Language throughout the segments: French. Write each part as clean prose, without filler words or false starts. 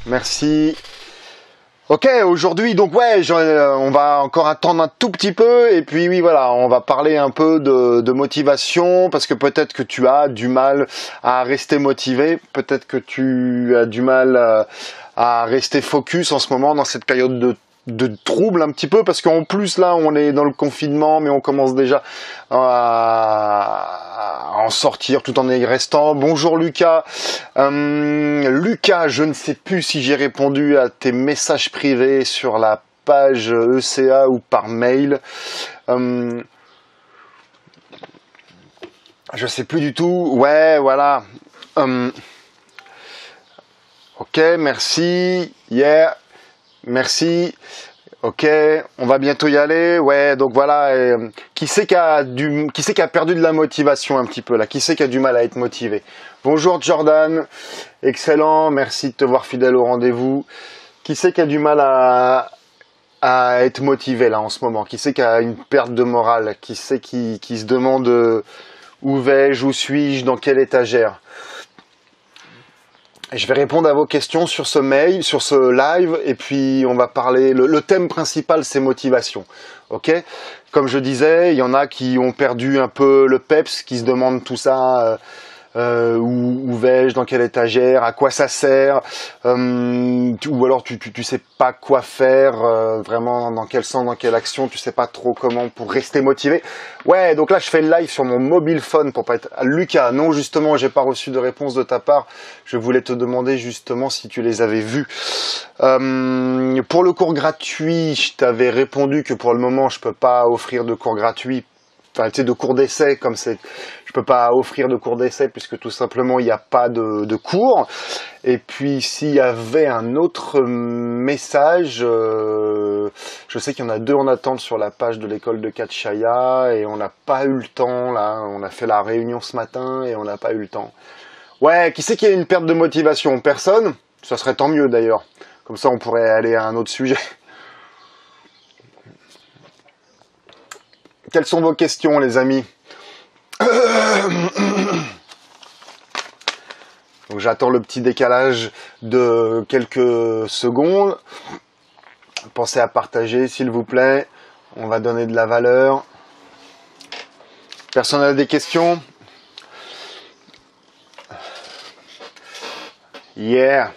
merci. Ok, aujourd'hui, donc ouais, on va encore attendre un tout petit peu et puis oui, voilà, on va parler un peu de motivation parce que peut-être que tu as du mal à rester motivé, peut-être que tu as du mal à rester focus en ce moment dans cette période de trouble un petit peu parce qu'en plus là on est dans le confinement mais on commence déjà à en sortir tout en y restant. Bonjour Lucas. Lucas, je ne sais plus si j'ai répondu à tes messages privés sur la page ECA ou par mail. Je sais plus du tout. Ouais, voilà. Ok, merci. Yeah. Merci. Ok, on va bientôt y aller. Ouais, donc voilà. Qui c'est qui a perdu de la motivation un petit peu là? Qui c'est qui a du mal à être motivé? Bonjour Jordan. Excellent. Merci de te voir fidèle au rendez-vous. Qui c'est qui a du mal à être motivé là en ce moment? Qui c'est qui a une perte de morale? Qui c'est qui se demande où vais-je, où suis-je, dans quelle étagère? Je vais répondre à vos questions sur ce mail, sur ce live, et puis on va parler. Le thème principal, c'est motivation. Ok? Comme je disais, il y en a qui ont perdu un peu le peps, qui se demandent tout ça. Où vais-je, dans quelle étagère, à quoi ça sert, ou alors tu sais pas quoi faire, vraiment dans quel sens, dans quelle action, tu sais pas trop comment pour rester motivé. Ouais, donc là je fais le live sur mon mobile phone pour pas être... Lucas, non justement, j'ai pas reçu de réponse de ta part, je voulais te demander justement si tu les avais vus. Pour le cours gratuit, je t'avais répondu que pour le moment je peux pas offrir de cours gratuit. Enfin, tu sais, de cours d'essai, comme c'est, je peux pas offrir de cours d'essai puisque tout simplement il n'y a pas de cours. Et puis s'il y avait un autre message, je sais qu'il y en a deux en attente sur la page de l'école de Katchaya et on n'a pas eu le temps là. On a fait la réunion ce matin et on n'a pas eu le temps. Ouais, qui c'est qui a une perte de motivation? Personne? Ça serait tant mieux d'ailleurs. Comme ça on pourrait aller à un autre sujet. Quelles sont vos questions, les amis? Donc j'attends le petit décalage de quelques secondes. Pensez à partager, s'il vous plaît. On va donner de la valeur. Personne n'a des questions? Yeah.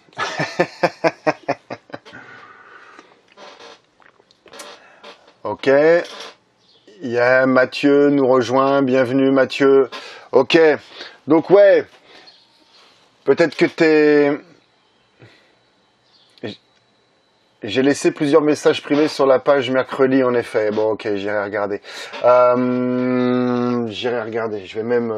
Ok. Yeah, Mathieu nous rejoint, bienvenue Mathieu. Ok, donc ouais, peut-être que j'ai laissé plusieurs messages privés sur la page mercredi en effet. Bon ok, j'irai regarder. Je vais même...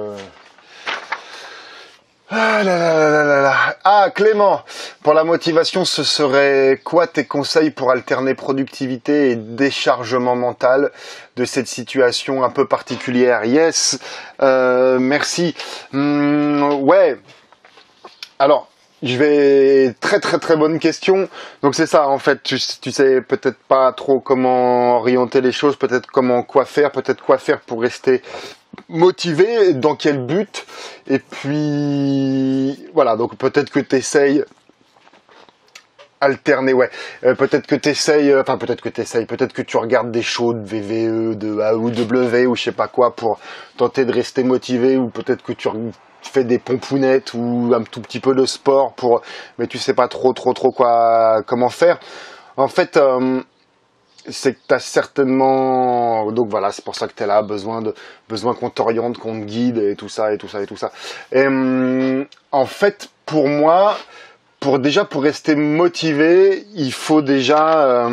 Ah là là là là là. Ah Clément, pour la motivation, ce serait quoi tes conseils pour alterner productivité et déchargement mental de cette situation un peu particulière? Yes, merci. Ouais, alors je vais... Très bonne question. Donc c'est ça en fait, tu sais peut-être pas trop comment orienter les choses, peut-être quoi faire pour rester motivé, dans quel but, et puis voilà, donc peut-être que tu essayes alterner, ouais, peut-être que tu regardes des shows de VVE, de A ou de W ou je sais pas quoi pour tenter de rester motivé, ou peut-être que tu fais des pompounettes ou un tout petit peu de sport mais tu sais pas trop comment faire. En fait, c'est que tu as certainement, donc voilà, c'est pour ça que tu es là, besoin qu'on t'oriente, qu'on te guide et tout ça. Et en fait, pour moi, pour rester motivé, il faut déjà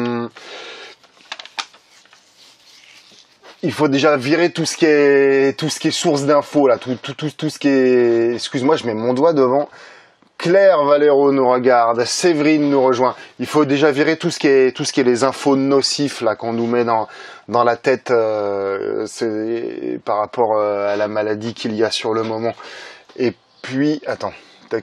virer tout ce qui est source d'infos là, tout ce qui est, excuse-moi, je mets mon doigt devant. Claire Valero nous regarde, Séverine nous rejoint. Il faut déjà virer tout ce qui est les infos nocifs là qu'on nous met dans la tête, c'est par rapport à la maladie qu'il y a sur le moment. Et puis attends, tac.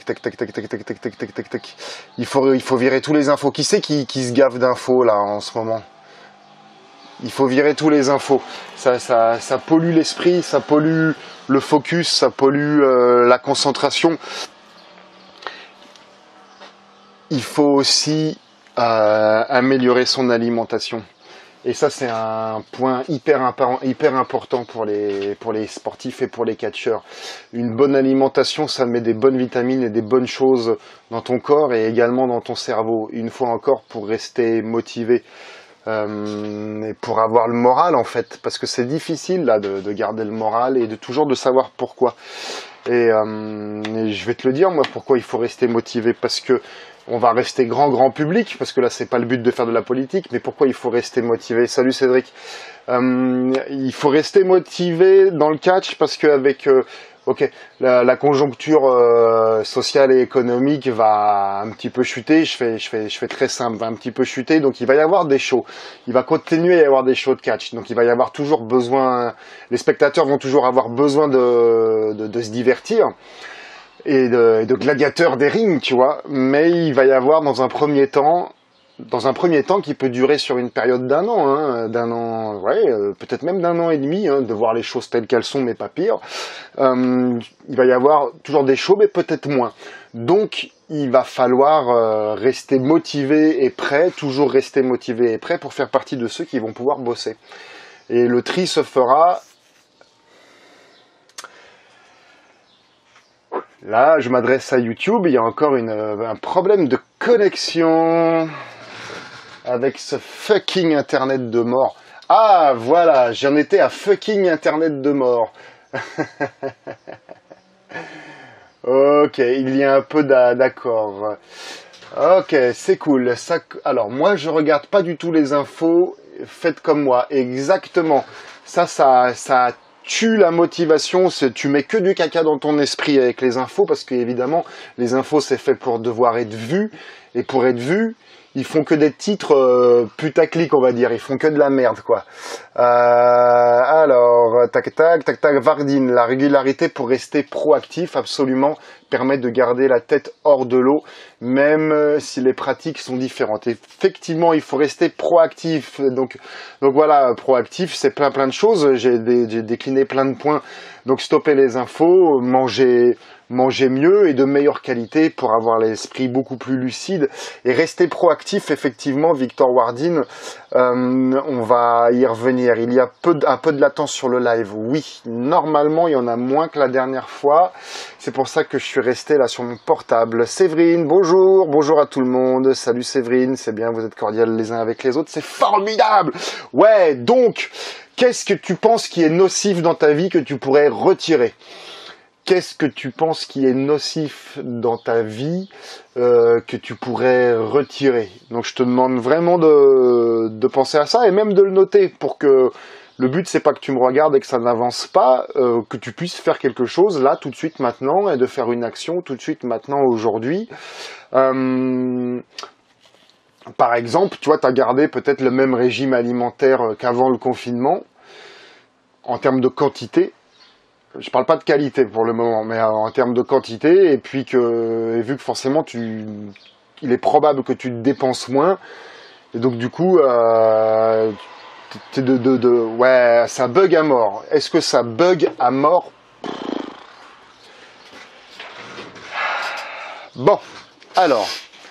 Il faut virer tous les infos. Qui c'est qui se gave d'infos là en ce moment? Il faut virer tous les infos. Ça pollue l'esprit, ça pollue le focus, ça pollue la concentration. il faut aussi améliorer son alimentation. Et ça, c'est un point hyper important pour les sportifs et pour les catcheurs. Une bonne alimentation, ça met des bonnes vitamines et des bonnes choses dans ton corps et également dans ton cerveau. Une fois encore, pour rester motivé et pour avoir le moral, en fait. Parce que c'est difficile, là, de garder le moral et de toujours de savoir pourquoi. Et je vais te le dire, moi, pourquoi il faut rester motivé. Parce que on va rester grand public, parce que là, c'est pas le but de faire de la politique, mais pourquoi il faut rester motivé? Salut Cédric. Il faut rester motivé dans le catch parce qu'avec la conjoncture sociale et économique va un petit peu chuter. Je fais très simple, va un petit peu chuter. Donc il va y avoir des shows. Il va continuer à y avoir des shows de catch. Donc il va y avoir toujours besoin. Les spectateurs vont toujours avoir besoin de se divertir et de gladiateurs des rings, tu vois. Mais il va y avoir dans un premier temps qui peut durer sur une période d'un an, peut-être même d'un an et demi, de voir les choses telles qu'elles sont, mais pas pire. Il va y avoir toujours des shows, mais peut-être moins. Donc, il va falloir rester motivé et prêt, toujours rester motivé et prêt pour faire partie de ceux qui vont pouvoir bosser. Et le tri se fera... Là, je m'adresse à YouTube, il y a encore un problème de connexion avec ce fucking internet de mort. Ah, voilà, j'en étais à fucking internet de mort. Ok, il y a un peu d'accord. Ok, c'est cool. Alors, moi, je regarde pas du tout les infos. Faites comme moi, exactement. Ça tue la motivation. Tu mets que du caca dans ton esprit avec les infos parce qu'évidemment, les infos, c'est fait pour devoir être vu. Et pour être vu, ils font que des titres putaclic, on va dire. Ils font que de la merde, quoi. Alors, tac, Vardine. La régularité pour rester proactif, absolument, permet de garder la tête hors de l'eau, même si les pratiques sont différentes. Effectivement, il faut rester proactif. Donc voilà, proactif, c'est plein de choses. J'ai décliné plein de points. Donc stopper les infos, manger mieux et de meilleure qualité pour avoir l'esprit beaucoup plus lucide et rester proactif. Effectivement, Victor Wardine, on va y revenir. Il y a un peu de latence sur le live. Oui, normalement, il y en a moins que la dernière fois. C'est pour ça que je suis resté là sur mon portable. Séverine, bonjour à tout le monde. Salut Séverine, c'est bien, vous êtes cordiales les uns avec les autres, c'est formidable. Ouais, donc, qu'est-ce que tu penses qui est nocif dans ta vie que tu pourrais retirer ? Qu'est-ce que tu penses qui est nocif dans ta vie que tu pourrais retirer? Donc je te demande vraiment de penser à ça et même de le noter pour que le but c'est pas que tu me regardes et que ça n'avance pas, que tu puisses faire quelque chose là tout de suite maintenant et de faire une action tout de suite maintenant aujourd'hui. Par exemple, tu vois, tu as gardé peut-être le même régime alimentaire qu'avant le confinement en termes de quantité. Je parle pas de qualité pour le moment, mais en termes de quantité, et puis vu que forcément il est probable que tu dépenses moins, et donc du coup, ouais, ça bug à mort. Est-ce que ça bug à mort? Bon, alors,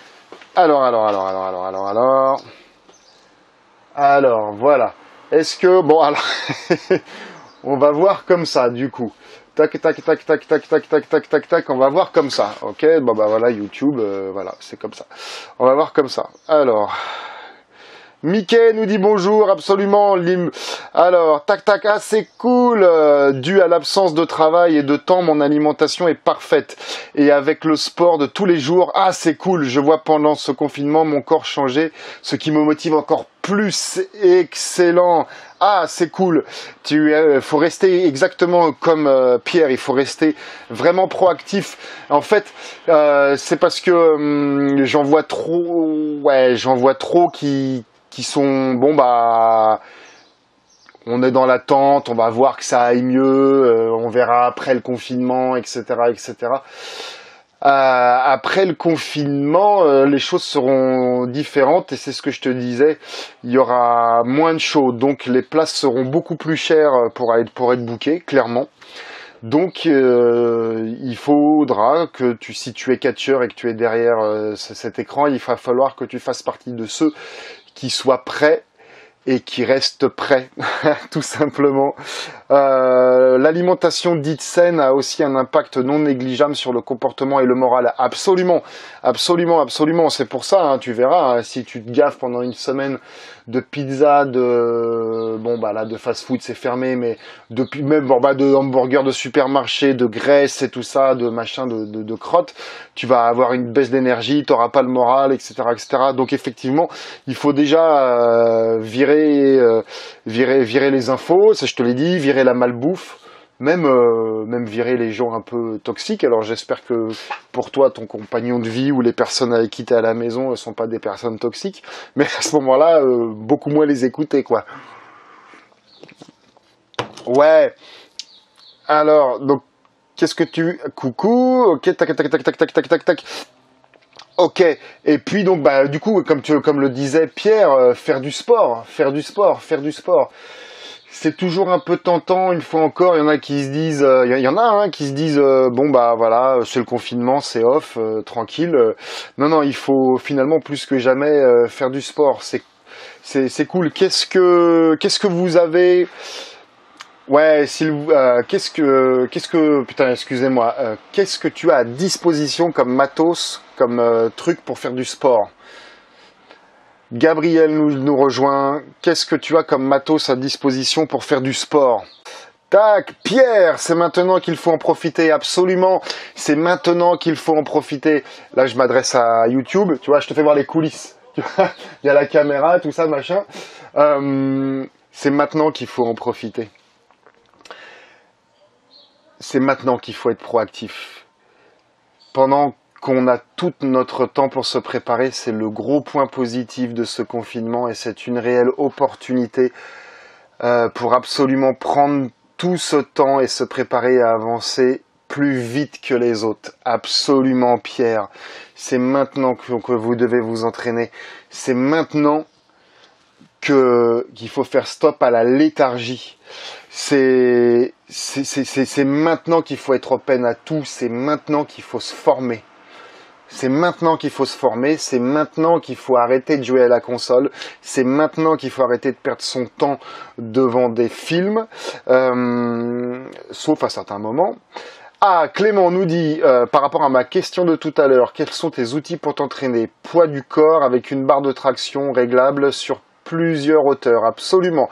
voilà. Est-ce que, bon, alors, on va voir comme ça, du coup. Tac, on va voir comme ça, ok? Bon, bah voilà, YouTube, voilà, c'est comme ça. On va voir comme ça. Alors, Mickey nous dit bonjour, absolument. Alors, ah, c'est cool. Dû à l'absence de travail et de temps, mon alimentation est parfaite. Et avec le sport de tous les jours, ah, c'est cool. Je vois pendant ce confinement mon corps changer, ce qui me motive encore plus. Excellent. Ah, c'est cool. Faut rester exactement comme Pierre. Il faut rester vraiment proactif. En fait, c'est parce que j'en vois trop qui sont bon bah on est dans l'attente, on va voir que ça aille mieux, on verra après le confinement, etc. Après le confinement, les choses seront différentes et c'est ce que je te disais, il y aura moins de shows, donc les places seront beaucoup plus chères pour être bookées, clairement. Donc il faudra que si tu es catcheur et que tu es derrière cet écran, il va falloir que tu fasses partie de ceux qui soient prêts et qui restent prêts, tout simplement. L'alimentation dite saine a aussi un impact non négligeable sur le comportement et le moral. Absolument, absolument, absolument. C'est pour ça, hein, tu verras, hein, si tu te gaffes pendant une semaine de pizza, de fast-food, c'est fermé, mais même de hamburgers de supermarché, de graisse et tout ça, de machin, de crottes, tu vas avoir une baisse d'énergie, tu n'auras pas le moral, etc., etc. Donc effectivement, il faut déjà virer les infos, ça je te l'ai dit, virer la malbouffe, même virer les gens un peu toxiques. Alors j'espère que pour toi, ton compagnon de vie ou les personnes avec qui tu es à la maison ne sont pas des personnes toxiques, mais à ce moment-là, beaucoup moins les écouter, quoi. Ouais, alors, donc, qu'est-ce que tu... Coucou, ok, tac, tac, tac, tac, tac, tac, tac, tac. Ok, et puis donc, du coup, comme le disait Pierre, faire du sport. C'est toujours un peu tentant, une fois encore, il y en a qui se disent, qui se disent, voilà, c'est le confinement, c'est off, tranquille. Non, il faut finalement plus que jamais faire du sport. C'est cool. Qu'est-ce que vous avez? Ouais, putain, excusez-moi, qu'est-ce que tu as à disposition comme matos, comme truc pour faire du sport? Gabriel nous rejoint. Qu'est-ce que tu as comme matos à disposition pour faire du sport? Tac, Pierre, c'est maintenant qu'il faut en profiter, absolument, c'est maintenant qu'il faut en profiter. Là, je m'adresse à YouTube, tu vois, je te fais voir les coulisses. Tu vois, il y a la caméra, tout ça, machin. C'est maintenant qu'il faut en profiter. C'est maintenant qu'il faut être proactif. Pendant qu'on a tout notre temps pour se préparer, c'est le gros point positif de ce confinement et c'est une réelle opportunité pour absolument prendre tout ce temps et se préparer à avancer plus vite que les autres. Absolument, Pierre. C'est maintenant que vous devez vous entraîner. C'est maintenant qu'il faut faire stop à la léthargie. C'est maintenant qu'il faut être open à tout. C'est maintenant qu'il faut se former. C'est maintenant qu'il faut se former, c'est maintenant qu'il faut arrêter de jouer à la console, c'est maintenant qu'il faut arrêter de perdre son temps devant des films, sauf à certains moments. Ah, Clément nous dit, par rapport à ma question de tout à l'heure, quels sont tes outils pour t'entraîner? Poids du corps avec une barre de traction réglable sur plusieurs hauteurs, absolument.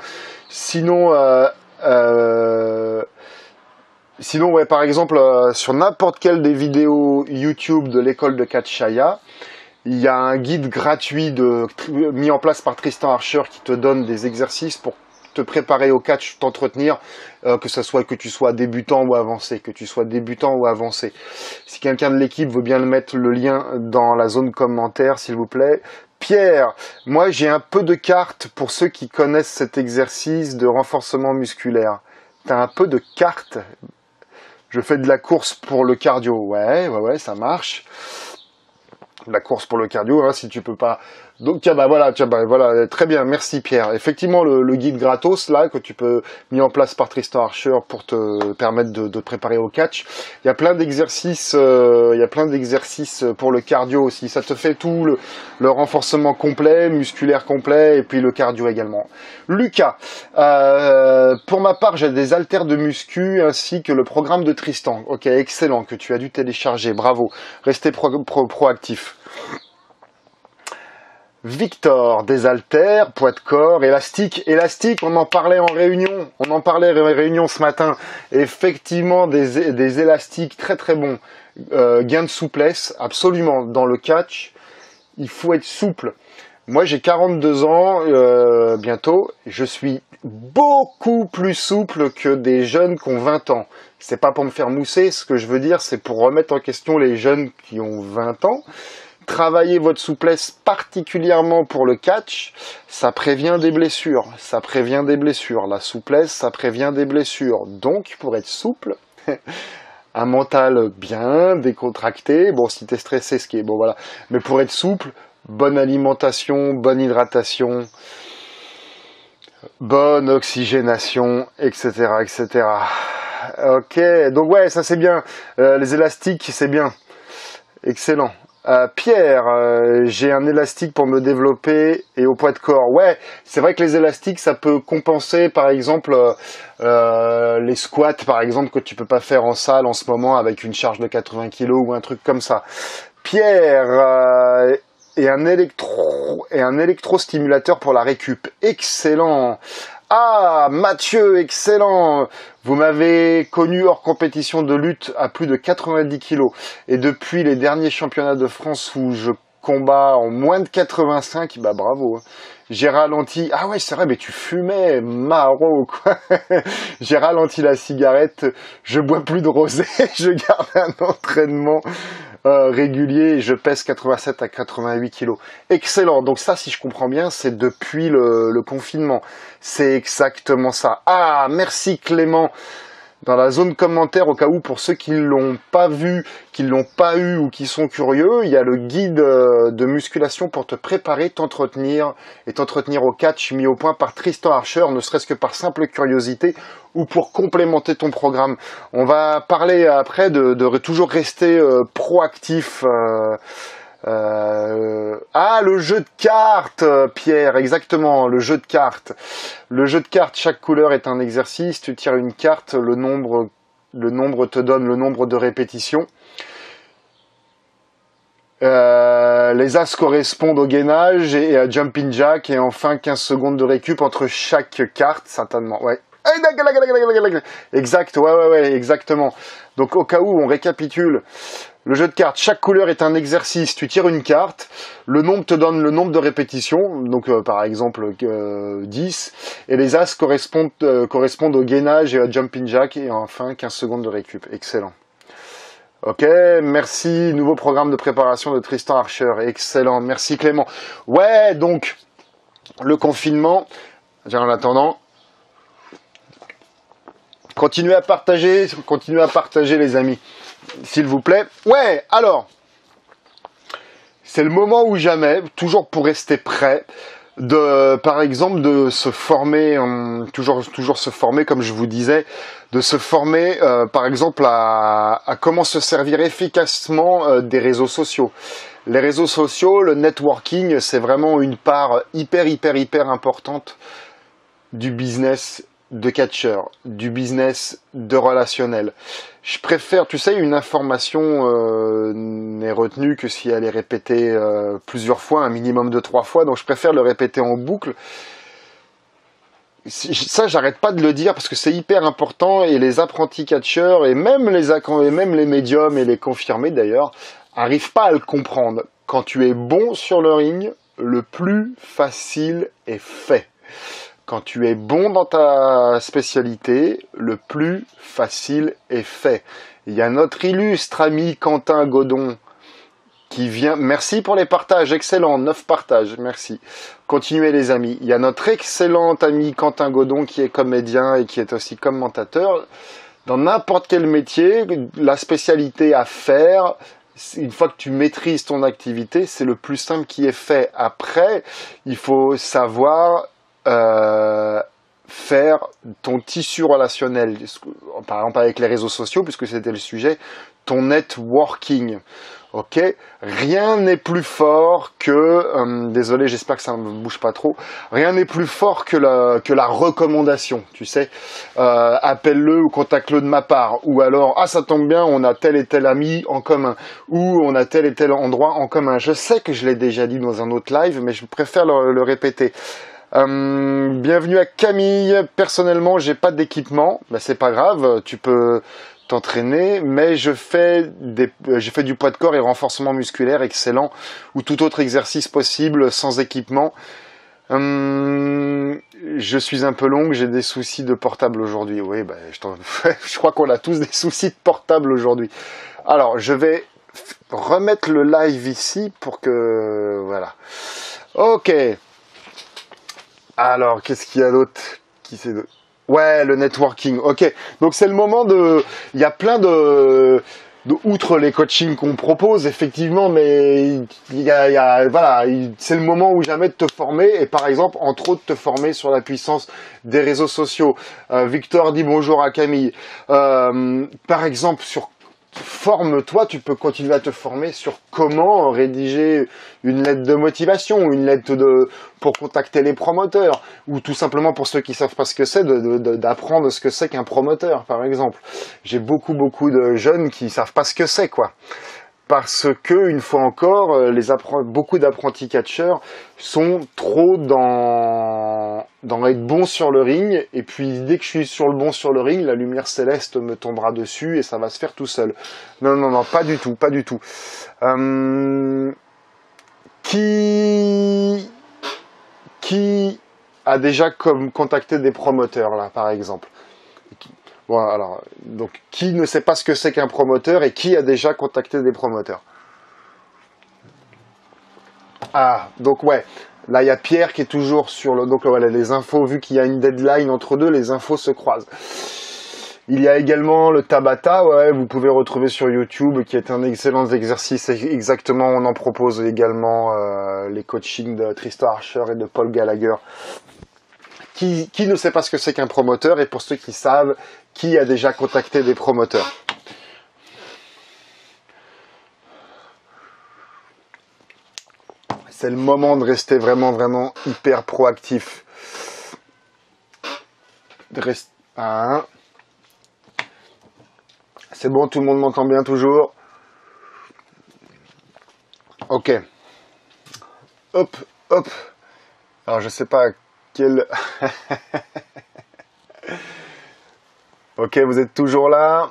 Sinon, ouais, par exemple, sur n'importe quelle des vidéos YouTube de l'école de Catchaya, il y a un guide gratuit mis en place par Tristan Archer qui te donne des exercices pour te préparer au catch, t'entretenir, que tu sois débutant ou avancé, Si quelqu'un de l'équipe veut bien le mettre le lien dans la zone commentaire, s'il vous plaît. Pierre, moi j'ai un peu de cartes pour ceux qui connaissent cet exercice de renforcement musculaire. T'as un peu de cartes? Je fais de la course pour le cardio. Ouais, ça marche. La course pour le cardio, hein, si tu peux pas. Donc voilà, très bien, merci Pierre. Effectivement, le guide gratos là que tu peux mis en place par Tristan Archer pour te permettre de te préparer au catch. Il y a plein d'exercices, pour le cardio aussi. Ça te fait tout le renforcement complet, musculaire complet, et puis le cardio également. Lucas, pour ma part, j'ai des haltères de muscu ainsi que le programme de Tristan. Ok, excellent, que tu as dû télécharger. Bravo. Restez proactif. Victor, des haltères, poids de corps, élastique, on en parlait en réunion, ce matin. Effectivement, des élastiques très très bons, gain de souplesse, absolument. Dans le catch, il faut être souple. Moi, j'ai 42 ans, bientôt, je suis beaucoup plus souple que des jeunes qui ont 20 ans. C'est pas pour me faire mousser, ce que je veux dire, c'est pour remettre en question les jeunes qui ont 20 ans. Travaillez votre souplesse particulièrement pour le catch, ça prévient des blessures. La souplesse, ça prévient des blessures. Donc, pour être souple, un mental bien décontracté, bon, si t'es stressé, ce qui est bon, voilà. Mais pour être souple, bonne alimentation, bonne hydratation, bonne oxygénation, etc., etc. Ok, donc ouais, ça c'est bien. Les élastiques, c'est bien. Excellent. Pierre, j'ai un élastique pour me développer et au poids de corps. Ouais, c'est vrai que les élastiques, ça peut compenser, par exemple, les squats, par exemple, que tu peux pas faire en salle en ce moment avec une charge de 80 kilos ou un truc comme ça. Pierre, et un électrostimulateur pour la récup. Excellent. Ah, Mathieu, excellent. Vous m'avez connu hors compétition de lutte à plus de 90 kilos. Et depuis les derniers championnats de France où je combats en moins de 85, bah bravo. J'ai ralenti. Ah ouais, c'est vrai, mais tu fumais, maro, quoi. J'ai ralenti la cigarette. Je bois plus de rosé. Je garde un entraînement régulier. Je pèse 87 à 88 kilos. Excellent. Donc ça, si je comprends bien, c'est depuis le confinement. C'est exactement ça. Ah, merci Clément. Dans la zone commentaire, au cas où, pour ceux qui ne l'ont pas vu, qui ne l'ont pas eu ou qui sont curieux, il y a le guide de musculation pour te préparer, t'entretenir au catch mis au point par Tristan Archer, ne serait-ce que par simple curiosité ou pour complémenter ton programme. On va parler après de toujours rester proactif. Le jeu de cartes, Pierre, exactement, le jeu de cartes. Le jeu de cartes, chaque couleur est un exercice. Tu tires une carte, le nombre te donne le nombre de répétitions. Les as correspondent au gainage et à jumping jack, et enfin 15 secondes de récup entre chaque carte, certainement. Ouais. Exact, ouais, exactement. Donc au cas où, on récapitule. Le jeu de cartes, chaque couleur est un exercice. Tu tires une carte, le nombre te donne le nombre de répétitions, donc par exemple 10, et les as correspondent au gainage et à jumping jack, et enfin 15 secondes de récup. Excellent. Ok, merci. Nouveau programme de préparation de Tristan Archer. Excellent, merci Clément. Ouais, donc, le confinement, en attendant, continuez à partager les amis. S'il vous plaît. Ouais, alors, c'est le moment ou jamais, toujours pour rester prêt, par exemple, de se former, toujours se former, comme je vous disais, de se former, par exemple, à comment se servir efficacement des réseaux sociaux. Les réseaux sociaux, le networking, c'est vraiment une part hyper importante du business de catcheur, du business de relationnel. Je préfère, tu sais, une information n'est retenue que si elle est répétée plusieurs fois, un minimum de 3 fois, donc je préfère le répéter en boucle. Ça, j'arrête pas de le dire parce que c'est hyper important, et les apprentis catcheurs et même les médiums et les confirmés d'ailleurs arrivent pas à le comprendre. Quand tu es bon sur le ring, le plus facile est fait. Quand tu es bon dans ta spécialité, le plus facile est fait. Il y a notre illustre ami Quentin Godon qui vient... Merci pour les partages, excellent, 9 partages, merci. Continuez les amis. Il y a notre excellent ami Quentin Godon qui est comédien et qui est aussi commentateur. Dans n'importe quel métier, la spécialité à faire, une fois que tu maîtrises ton activité, c'est le plus simple qui est fait. Après, il faut savoir... faire ton tissu relationnel, par exemple avec les réseaux sociaux, puisque c'était le sujet, ton networking. Ok, rien n'est plus fort que, désolé, j'espère que ça ne bouge pas trop. Rien n'est plus fort que la recommandation. Tu sais, appelle-le ou contacte-le de ma part, ou alors ça tombe bien, on a tel et tel ami en commun, ou on a tel et tel endroit en commun. Je sais que je l'ai déjà dit dans un autre live, mais je préfère le répéter. Bienvenue à Camille. Personnellement, j'ai pas d'équipement, mais c'est pas grave, tu peux t'entraîner, mais je fais du poids de corps et renforcement musculaire excellent, ou tout autre exercice possible sans équipement. Je suis un peu longue, j'ai des soucis de portable aujourd'hui. Oui, je crois qu'on a tous des soucis de portable aujourd'hui. Alors, je vais remettre le live ici pour que... Voilà. Ok. Alors, qu'est-ce qu'il y a d'autre? Ouais, le networking. Ok. Donc, c'est le moment de... Il y a plein de outre les coachings qu'on propose, effectivement, mais voilà, c'est le moment ou jamais de te former, et par exemple, entre autres, te former sur la puissance des réseaux sociaux. Victor dit bonjour à Camille. Par exemple, forme-toi, tu peux continuer à te former sur comment rédiger une lettre de motivation, une lettre pour contacter les promoteurs, ou tout simplement pour ceux qui savent pas ce que c'est, d'apprendre ce que c'est qu'un promoteur, par exemple. J'ai beaucoup de jeunes qui savent pas ce que c'est, quoi. Parce que, une fois encore, beaucoup d'apprentis catcheurs sont trop dans être bons sur le ring, et puis dès que je suis sur le ring, la lumière céleste me tombera dessus et ça va se faire tout seul. Non, pas du tout. Qui a déjà contacté des promoteurs, là, par exemple? Bon, alors, donc, qui ne sait pas ce que c'est qu'un promoteur et qui a déjà contacté des promoteurs? Ah, donc ouais, là il y a Pierre qui est toujours sur le... Donc voilà, les infos, vu qu'il y a une deadline entre deux, les infos se croisent. Il y a également le Tabata, ouais, vous pouvez retrouver sur YouTube, qui est un excellent exercice. Exactement, on en propose également les coachings de Tristan Archer et de Paul Gallagher. Qui ne sait pas ce que c'est qu'un promoteur, et pour ceux qui savent, qui a déjà contacté des promoteurs? C'est le moment de rester vraiment hyper proactif. C'est bon, tout le monde m'entend bien toujours? Ok. Hop. Alors je sais pas quel... Ok, vous êtes toujours là?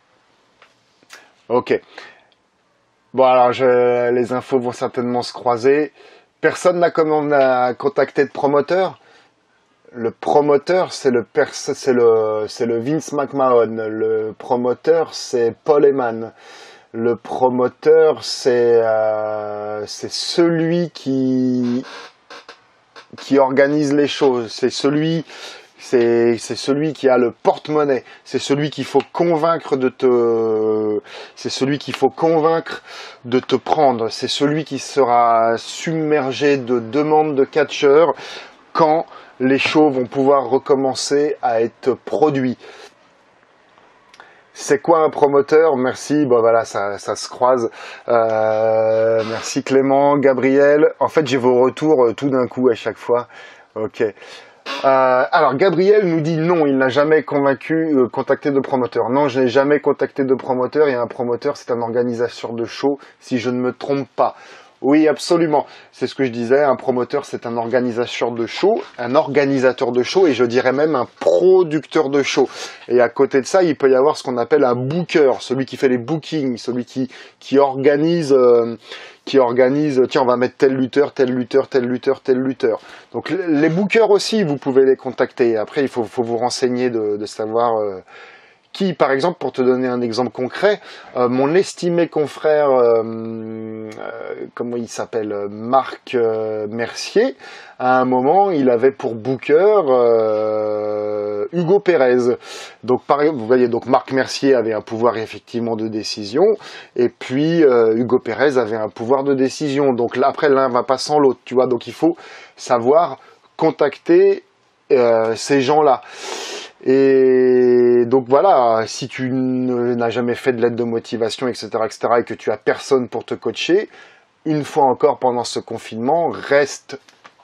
Ok. Bon, alors les infos vont certainement se croiser. Personne n'a contacté de promoteur. Le promoteur, c'est le Vince McMahon. Le promoteur, c'est Paul Heyman. Le promoteur, c'est celui qui organise les choses. C'est celui qui a le porte-monnaie. C'est celui qu'il faut convaincre de te prendre. C'est celui qui sera submergé de demandes de catcheurs quand les shows vont pouvoir recommencer à être produits. C'est quoi un promoteur? Merci, bon voilà, ça se croise. Merci Clément, Gabriel. En fait, j'ai vos retours tout d'un coup à chaque fois. Ok. Alors Gabriel nous dit non, il n'a jamais contacté de promoteur. Non, je n'ai jamais contacté de promoteur, et un promoteur, c'est un organisateur de show, si je ne me trompe pas. Oui, absolument. C'est ce que je disais, un promoteur, c'est un organisateur de show, et je dirais même un producteur de show. Et à côté de ça, il peut y avoir ce qu'on appelle un booker, celui qui fait les bookings, celui qui organise... tiens, on va mettre tel lutteur. Donc les bookers aussi, vous pouvez les contacter. Après, il faut vous renseigner de savoir qui, par exemple, pour te donner un exemple concret, mon estimé confrère, comment il s'appelle, Marc Mercier, à un moment, il avait pour booker Hugo Pérez. Donc, vous voyez, donc Marc Mercier avait un pouvoir effectivement de décision, et puis Hugo Pérez avait un pouvoir de décision. Donc là, après, l'un va pas sans l'autre, tu vois. Donc il faut savoir contacter ces gens-là. Et donc voilà, si tu n'as jamais fait de lettre de motivation, etc., et que tu as personne pour te coacher, une fois encore pendant ce confinement, reste.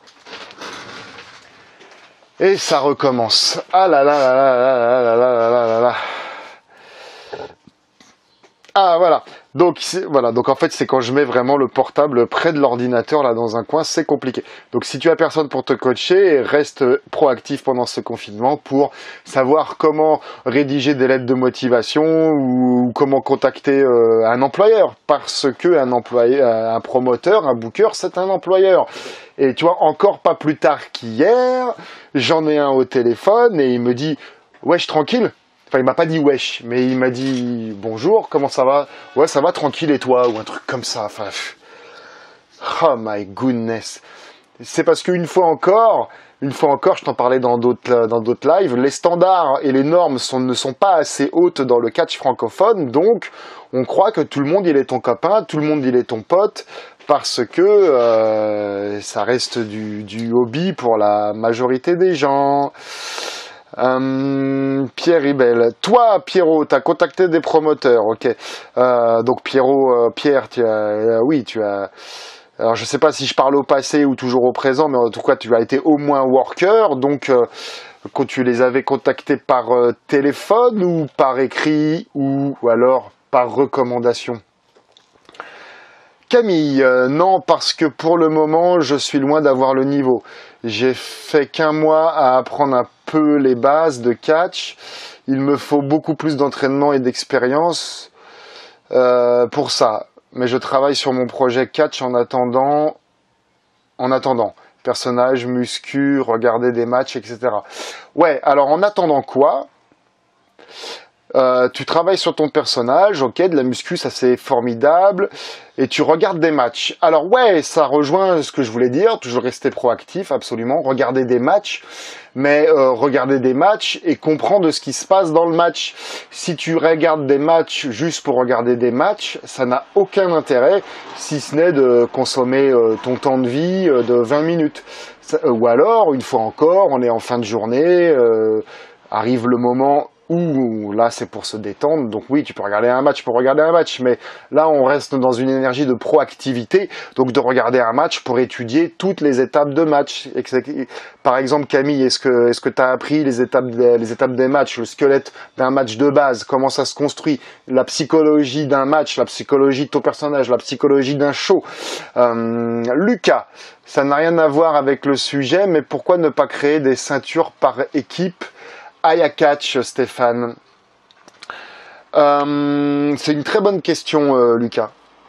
Et ça recommence. Ah là là là là là là là là là là. Ah voilà. Donc en fait c'est quand je mets vraiment le portable près de l'ordinateur là dans un coin, c'est compliqué. Donc si tu as personne pour te coacher, reste proactif pendant ce confinement pour savoir comment rédiger des lettres de motivation ou comment contacter un employeur, parce que un promoteur, un booker, c'est un employeur. Et tu vois, encore pas plus tard qu'hier, j'en ai un au téléphone et il me dit wesh, tranquille. Enfin, il m'a pas dit wesh, mais il m'a dit bonjour, comment ça va? Ouais, ça va, tranquille, et toi? Ou un truc comme ça. Enfin, oh my goodness. C'est parce qu'une fois encore, une fois encore, je t'en parlais dans d'autres lives, les standards et les normes ne sont pas assez hautes dans le catch francophone, donc on croit que tout le monde il est ton copain, tout le monde il est ton pote, parce que ça reste du hobby pour la majorité des gens. Pierre Ribel, toi Pierrot, t'as contacté des promoteurs, ok. Donc Pierre, tu as. Alors je sais pas si je parle au passé ou toujours au présent, mais en tout cas tu as été au moins worker. Donc quand tu les avais contactés par téléphone ou par écrit ou alors par recommandation? Camille, non, parce que pour le moment, je suis loin d'avoir le niveau. J'ai fait qu'1 mois à apprendre un peu les bases de catch. Il me faut beaucoup plus d'entraînement et d'expérience pour ça. Mais je travaille sur mon projet catch en attendant. Personnage, muscu, regarder des matchs, etc. Ouais, alors en attendant quoi? Tu travailles sur ton personnage, ok, de la muscu, ça c'est formidable, et tu regardes des matchs. Alors ouais, ça rejoint ce que je voulais dire, toujours rester proactif, absolument, regarder des matchs, mais regarder des matchs et comprendre ce qui se passe dans le match. Si tu regardes des matchs juste pour regarder des matchs, ça n'a aucun intérêt, si ce n'est de consommer ton temps de vie de 20 minutes. Ou alors, une fois encore, on est en fin de journée, arrive le moment où là c'est pour se détendre, donc oui tu peux regarder un match pour regarder un match, mais là on reste dans une énergie de proactivité, donc de regarder un match pour étudier toutes les étapes de match. Par exemple Camille, est-ce que tu as appris les étapes des matchs, le squelette d'un match de base, comment ça se construit, la psychologie d'un match, la psychologie de ton personnage, la psychologie d'un show? Lucas, ça n'a rien à voir avec le sujet, mais pourquoi ne pas créer des ceintures par équipe? Aya Catch, Stéphane. C'est une très bonne question, Lucas.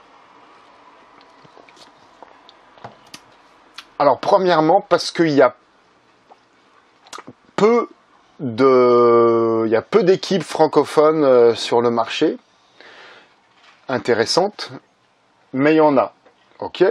Alors, premièrement, parce qu'il y a peu d'équipes francophones sur le marché, intéressantes, mais il y en a, ok.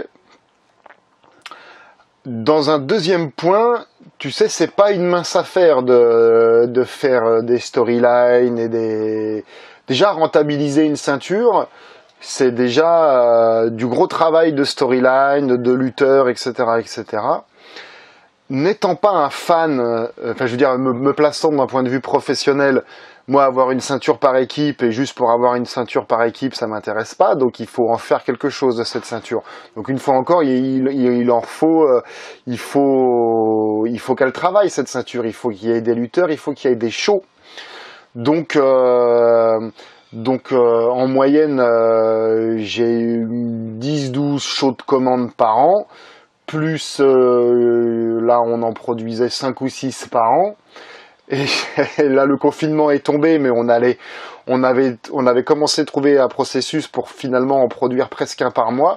Dans un deuxième point, tu sais, c'est pas une mince affaire de faire des storylines et déjà rentabiliser une ceinture, c'est déjà du gros travail de storyline, de lutteur, etc., etc. N'étant pas un fan, enfin je veux dire, me plaçant d'un point de vue professionnel, moi avoir une ceinture par équipe et juste pour avoir une ceinture par équipe, ça m'intéresse pas, donc il faut en faire quelque chose de cette ceinture. Donc une fois encore, il faut qu'elle travaille cette ceinture, il faut qu'il y ait des lutteurs, il faut qu'il y ait des shows. Donc en moyenne, j'ai 10-12 shows de commande par an. Plus là on en produisait 5 ou 6 par an, et là le confinement est tombé, mais on avait commencé à trouver un processus pour finalement en produire presque 1 par mois.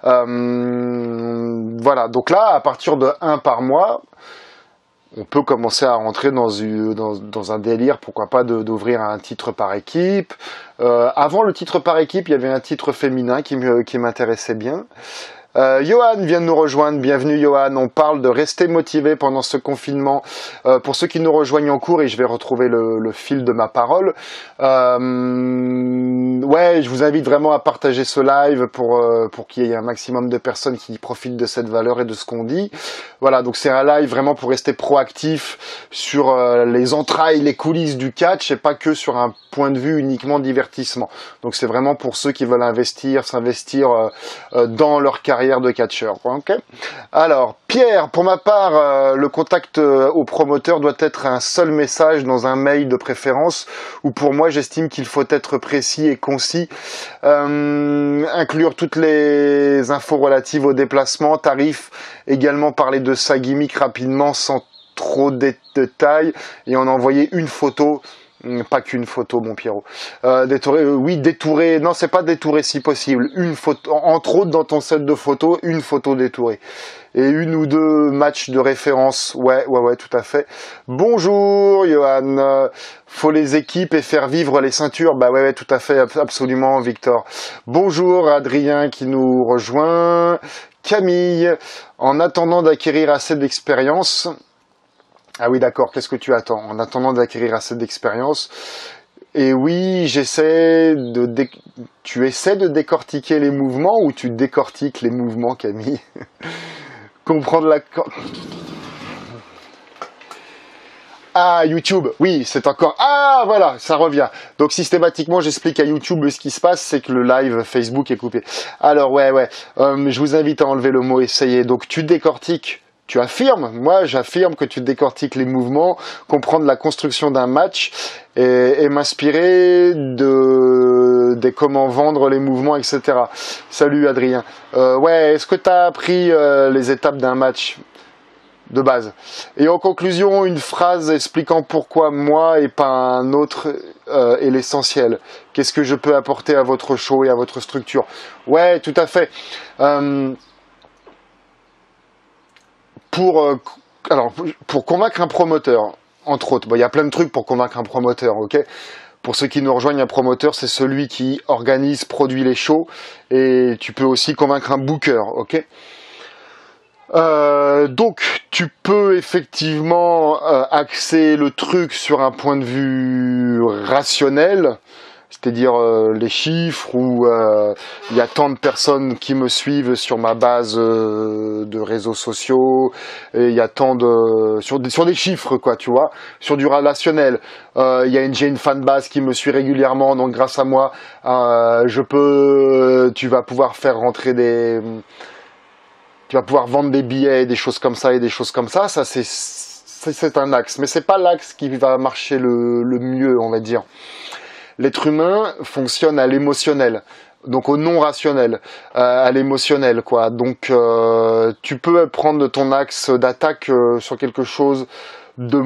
Voilà, donc là à partir de 1 par mois, on peut commencer à rentrer dans un délire, pourquoi pas d'ouvrir un titre par équipe. Avant le titre par équipe, il y avait un titre féminin qui m'intéressait bien. Johan vient de nous rejoindre, bienvenue Johan. On parle de rester motivé pendant ce confinement. Pour ceux qui nous rejoignent en cours, et je vais retrouver le fil de ma parole, ouais, je vous invite vraiment à partager ce live pour qu'il y ait un maximum de personnes qui profitent de cette valeur et de ce qu'on dit. Voilà, donc c'est un live vraiment pour rester proactif sur les entrailles, les coulisses du catch, et pas que sur un point de vue uniquement divertissement. Donc c'est vraiment pour ceux qui veulent s'investir dans leur carrière de catcheur. Okay. Alors, Pierre, pour ma part, le contact au promoteur doit être un seul message dans un mail de préférence, où pour moi j'estime qu'il faut être précis et concis, inclure toutes les infos relatives au déplacement, tarifs, également parler de sa gimmick rapidement sans trop de détails, et en envoyer une photo. Pas qu'une photo, mon Pierrot. Détouré. Non, c'est pas détouré si possible. Une photo, entre autres dans ton set de photos, une photo détourée. Et 1 ou 2 matchs de référence. Ouais, tout à fait. Bonjour, Johan. Faut les équipes et faire vivre les ceintures. Bah ouais, tout à fait, absolument, Victor. Bonjour, Adrien qui nous rejoint. Camille, en attendant d'acquérir assez d'expérience, Ah oui, d'accord. Qu'est-ce que tu attends? En attendant d'acquérir assez d'expérience. Et oui, tu essaies de décortiquer les mouvements ou tu décortiques les mouvements, Camille? Comprendre la... Ah, YouTube, oui, c'est encore... Ah, voilà, ça revient. Donc, systématiquement, j'explique à YouTube ce qui se passe, c'est que le live Facebook est coupé. Alors, ouais, je vous invite à enlever le mot « essayer ». Donc, tu décortiques, tu affirmes, moi, j'affirme que tu décortiques les mouvements, comprendre la construction d'un match et m'inspirer des comment vendre les mouvements, etc. Salut, Adrien. Ouais, est-ce que tu as appris les étapes d'un match de base? Et en conclusion, une phrase expliquant pourquoi moi et pas un autre est l'essentiel. Qu'est-ce que je peux apporter à votre show et à votre structure? Ouais, tout à fait. Pour convaincre un promoteur, entre autres, bon, il y a plein de trucs pour convaincre un promoteur, ok? Pour ceux qui nous rejoignent, un promoteur, c'est celui qui organise, produit les shows, et tu peux aussi convaincre un booker, ok? Donc tu peux effectivement axer le truc sur un point de vue rationnel, c'est-à-dire les chiffres où il y a tant de personnes qui me suivent sur ma base de réseaux sociaux, et il y a tant de sur des chiffres quoi, tu vois, sur du relationnel. J'ai une fan base qui me suit régulièrement, donc grâce à moi, tu vas pouvoir faire rentrer tu vas pouvoir vendre des billets, des choses comme ça et des choses comme ça. Ça, c'est un axe. Mais c'est pas l'axe qui va marcher le mieux, on va dire. L'être humain fonctionne à l'émotionnel. Donc au non rationnel, à l'émotionnel, quoi. Donc tu peux prendre ton axe d'attaque sur quelque chose de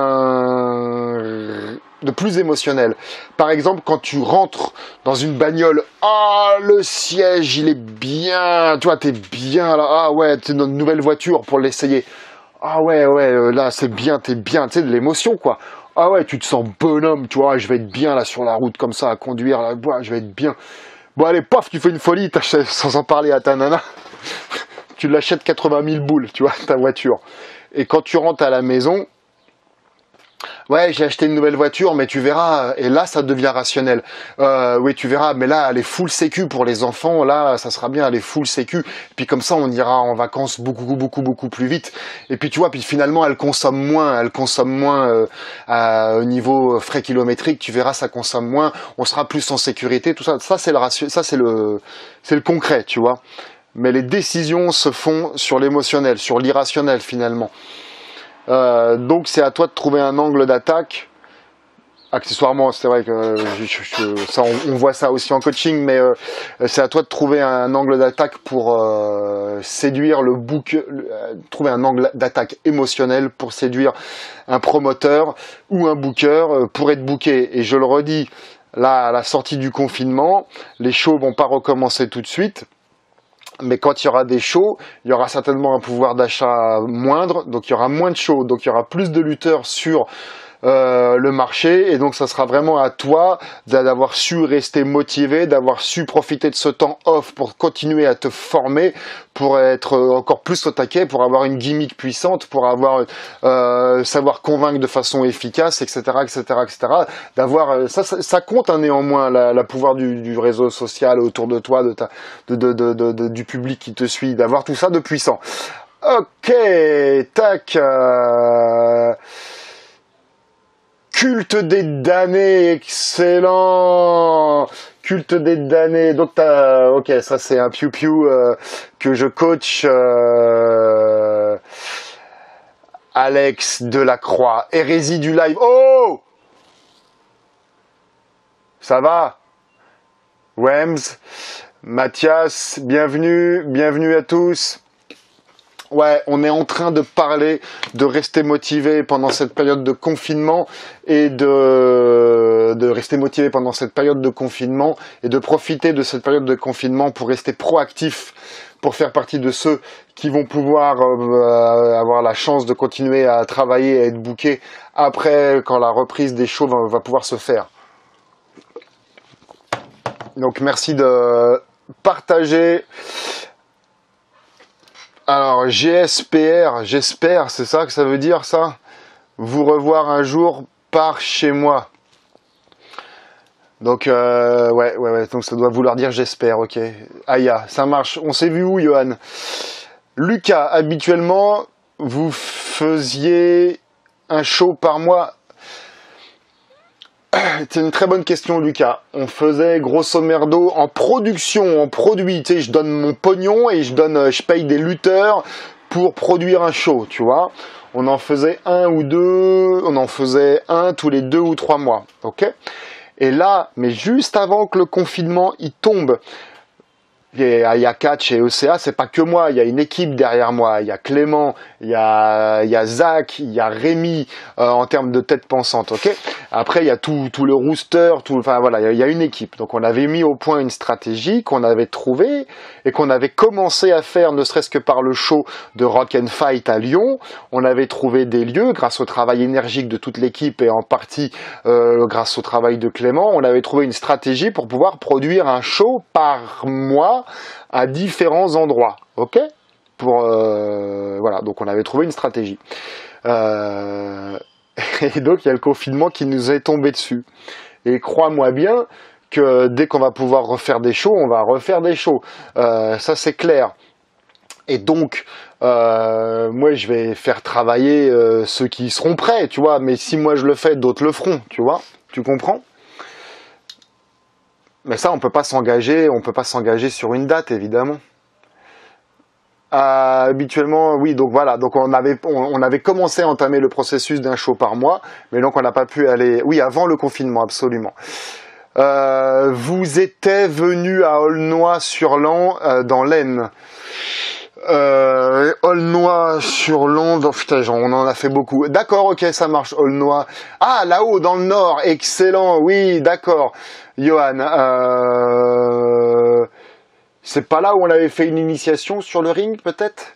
plus émotionnel. Par exemple, quand tu rentres dans une bagnole, ah, le siège, il est bien, tu vois, t'es bien là, ah ouais, t'es dans une nouvelle voiture pour l'essayer. Ah ouais, là, c'est bien, t'es bien, tu sais, de l'émotion, quoi. Ah ouais, tu te sens bonhomme, tu vois, je vais être bien là sur la route comme ça, à conduire, là, je vais être bien. Bon, allez, paf, tu fais une folie, t'achètes, sans en parler à ta nana, tu l'achètes 80 000 boules, tu vois, ta voiture. Et quand tu rentres à la maison, ouais, j'ai acheté une nouvelle voiture, mais tu verras, et là, ça devient rationnel. Oui, tu verras, mais là, elle est full sécu pour les enfants, là, ça sera bien, elle est full sécu. Puis comme ça, on ira en vacances beaucoup plus vite. Et puis tu vois, puis finalement, elle consomme moins au niveau frais kilométriques, tu verras, ça consomme moins, on sera plus en sécurité, tout ça. Ça, c'est le concret, tu vois. Mais les décisions se font sur l'émotionnel, sur l'irrationnel, finalement. Donc c'est à toi de trouver un angle d'attaque. Accessoirement, c'est vrai que ça, on voit ça aussi en coaching, mais c'est à toi de trouver un angle d'attaque pour séduire trouver un angle d'attaque émotionnel pour séduire un promoteur ou un booker pour être booké. Et je le redis, là, à la sortie du confinement, les shows vont pas recommencer tout de suite. Mais quand il y aura des shows, il y aura certainement un pouvoir d'achat moindre, donc il y aura moins de shows, donc il y aura plus de lutteurs sur le marché, et donc ça sera vraiment à toi d'avoir su rester motivé, d'avoir su profiter de ce temps off pour continuer à te former, pour être encore plus au taquet, pour avoir une gimmick puissante, pour avoir savoir convaincre de façon efficace, etc., d'avoir ça compte hein, néanmoins la pouvoir du réseau social autour de toi, du public qui te suit, d'avoir tout ça de puissant. Ok, tac. Culte des damnés, excellent. Culte des damnés. Donc ok, ça c'est un piou-piou que je coach. Alex Delacroix, hérésie du live. Oh, ça va? Wems, Mathias, bienvenue à tous. Ouais, on est en train de parler de rester motivé pendant cette période de confinement et de rester motivé pendant cette période de confinement et de profiter de cette période de confinement pour rester proactif, pour faire partie de ceux qui vont pouvoir avoir la chance de continuer à travailler et être bookés après quand la reprise des shows va pouvoir se faire. Donc merci de partager. Alors, GSPR, j'espère, c'est ça que ça veut dire, ça? vous revoir un jour par chez moi. Donc, ouais, donc ça doit vouloir dire j'espère, ok. Aya, ça marche. On s'est vu où, Johan? Lucas, habituellement, vous faisiez un show par mois? C'est une très bonne question, Lucas. On faisait grosso merdo en production, en produit. Tu sais, je donne mon pognon et je paye des lutteurs pour produire un show, tu vois. On en faisait on en faisait un tous les 2 ou 3 mois, ok. Et là, mais juste avant que le confinement il tombe, il y a Catch et ECA, c'est pas que moi, il y a une équipe derrière moi, il y a Clément, il y a Zach, il y a Rémi, en termes de tête pensante, ok. Après, il y a tout le rooster, enfin voilà, il y a une équipe. Donc on avait mis au point une stratégie qu'on avait trouvée et qu'on avait commencé à faire, ne serait-ce que par le show de Rock and Fight à Lyon. On avait trouvé des lieux grâce au travail énergique de toute l'équipe et en partie grâce au travail de Clément. On avait trouvé une stratégie pour pouvoir produire un show par mois à différents endroits, ok. Voilà, donc on avait trouvé une stratégie. Et donc il y a le confinement qui nous est tombé dessus. Et crois-moi bien que dès qu'on va pouvoir refaire des shows, on va refaire des shows. Ça c'est clair. Et donc, moi je vais faire travailler ceux qui seront prêts, tu vois. Mais si moi je le fais, d'autres le feront, tu vois. Tu comprends? Mais ça, on peut pas s'engager sur une date, évidemment. Habituellement, oui, donc voilà, donc on avait commencé à entamer le processus d'un show par mois, mais donc on n'a pas pu aller, oui, avant le confinement, absolument. Vous étiez venu à Aulnoy-sur-Lan, dans l'Aisne. Aulnoy-sur-Lan, oh, putain, on en a fait beaucoup. D'accord, ok, ça marche, Aulnoy. Ah, là-haut, dans le nord, excellent, oui, d'accord. Johan, c'est pas là où on avait fait une initiation sur le ring, peut-être?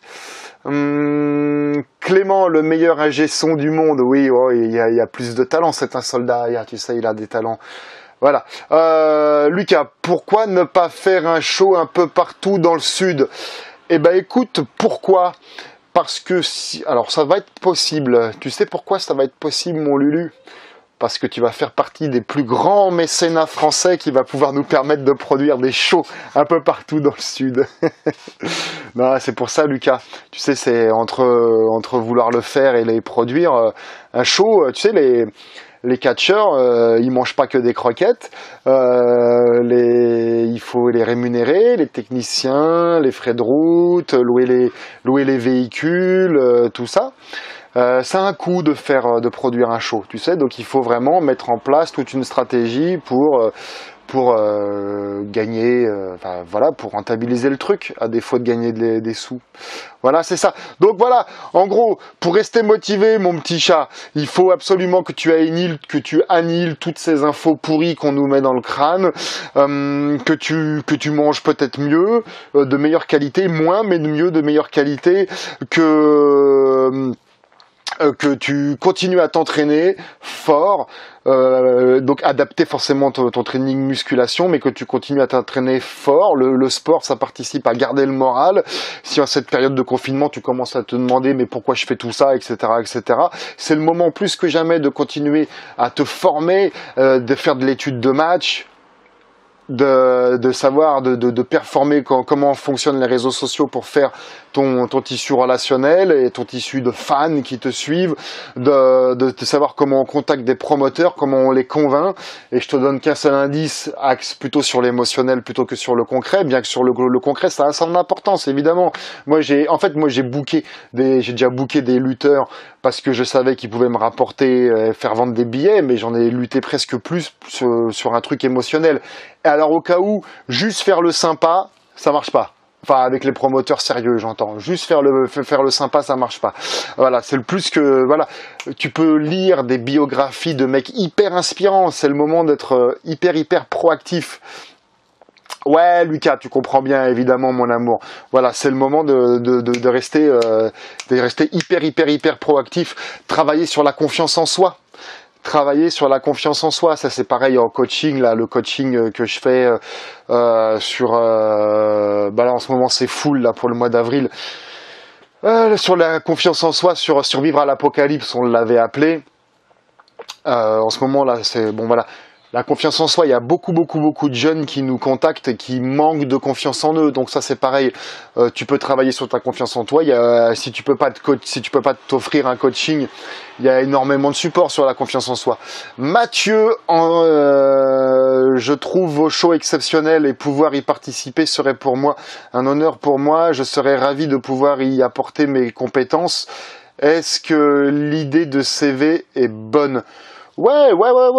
Clément, le meilleur ingé son du monde, oui, oh, il y a plus de talent, c'est un soldat, tu sais, il a des talents. Voilà. Lucas, pourquoi ne pas faire un show un peu partout dans le sud? Eh ben écoute, pourquoi? Parce que alors ça va être possible. Tu sais pourquoi ça va être possible, mon Lulu? Parce que tu vas faire partie des plus grands mécénats français qui va pouvoir nous permettre de produire des shows un peu partout dans le sud. Non, c'est pour ça, Lucas. Tu sais, c'est entre vouloir le faire et les produire. Un show, tu sais, les catcheurs, ils mangent pas que des croquettes. Il faut les rémunérer, les techniciens, les frais de route, louer les véhicules, tout ça. Ça a un coût de produire un show, tu sais, donc il faut vraiment mettre en place toute une stratégie pour gagner, enfin voilà, pour rentabiliser le truc, à défaut de gagner des sous. Voilà, c'est ça. Donc voilà, en gros, pour rester motivé, mon petit chat, il faut absolument que tu annihiles toutes ces infos pourries qu'on nous met dans le crâne, que tu manges peut-être mieux, de meilleure qualité, moins, mais mieux, de meilleure qualité, que tu continues à t'entraîner fort, donc adapter forcément ton training musculation, mais que tu continues à t'entraîner fort. Le sport, ça participe à garder le moral. Si en cette période de confinement, tu commences à te demander mais pourquoi je fais tout ça, etc., etc., c'est le moment plus que jamais de continuer à te former, de faire de l'étude de match, de savoir, de performer comment fonctionnent les réseaux sociaux pour faire ton tissu relationnel et ton tissu de fans qui te suivent, de savoir comment on contacte des promoteurs, comment on les convainc. Et je te donne qu'un seul indice, axe plutôt sur l'émotionnel plutôt que sur le concret, bien que sur le concret ça a son importance évidemment. Moi j'ai déjà booké des lutteurs parce que je savais qu'ils pouvaient me rapporter, faire vendre des billets, mais j'en ai lutté presque plus sur un truc émotionnel. Et alors au cas où, juste faire le sympa, ça marche pas. Enfin, avec les promoteurs sérieux, j'entends. Juste faire le sympa, ça marche pas. Voilà, c'est le plus que... Voilà, tu peux lire des biographies de mecs hyper inspirants. C'est le moment d'être hyper proactif. Ouais, Lucas, tu comprends bien, évidemment, mon amour. Voilà, c'est le moment de rester hyper proactif. Travailler sur la confiance en soi. Travailler sur la confiance en soi, ça c'est pareil en coaching, là, le coaching que je fais là en ce moment c'est full là pour le mois d'avril. Sur la confiance en soi, sur survivre à l'apocalypse, on l'avait appelé. En ce moment là, c'est bon voilà. La confiance en soi, il y a beaucoup de jeunes qui nous contactent et qui manquent de confiance en eux. Donc ça c'est pareil. Tu peux travailler sur ta confiance en toi. Si tu peux pas t'offrir un coaching, il y a énormément de support sur la confiance en soi. Mathieu, je trouve vos shows exceptionnels et pouvoir y participer serait pour moi un honneur pour moi. Je serais ravi de pouvoir y apporter mes compétences. Est-ce que l'idée de CV est bonne? Ouais,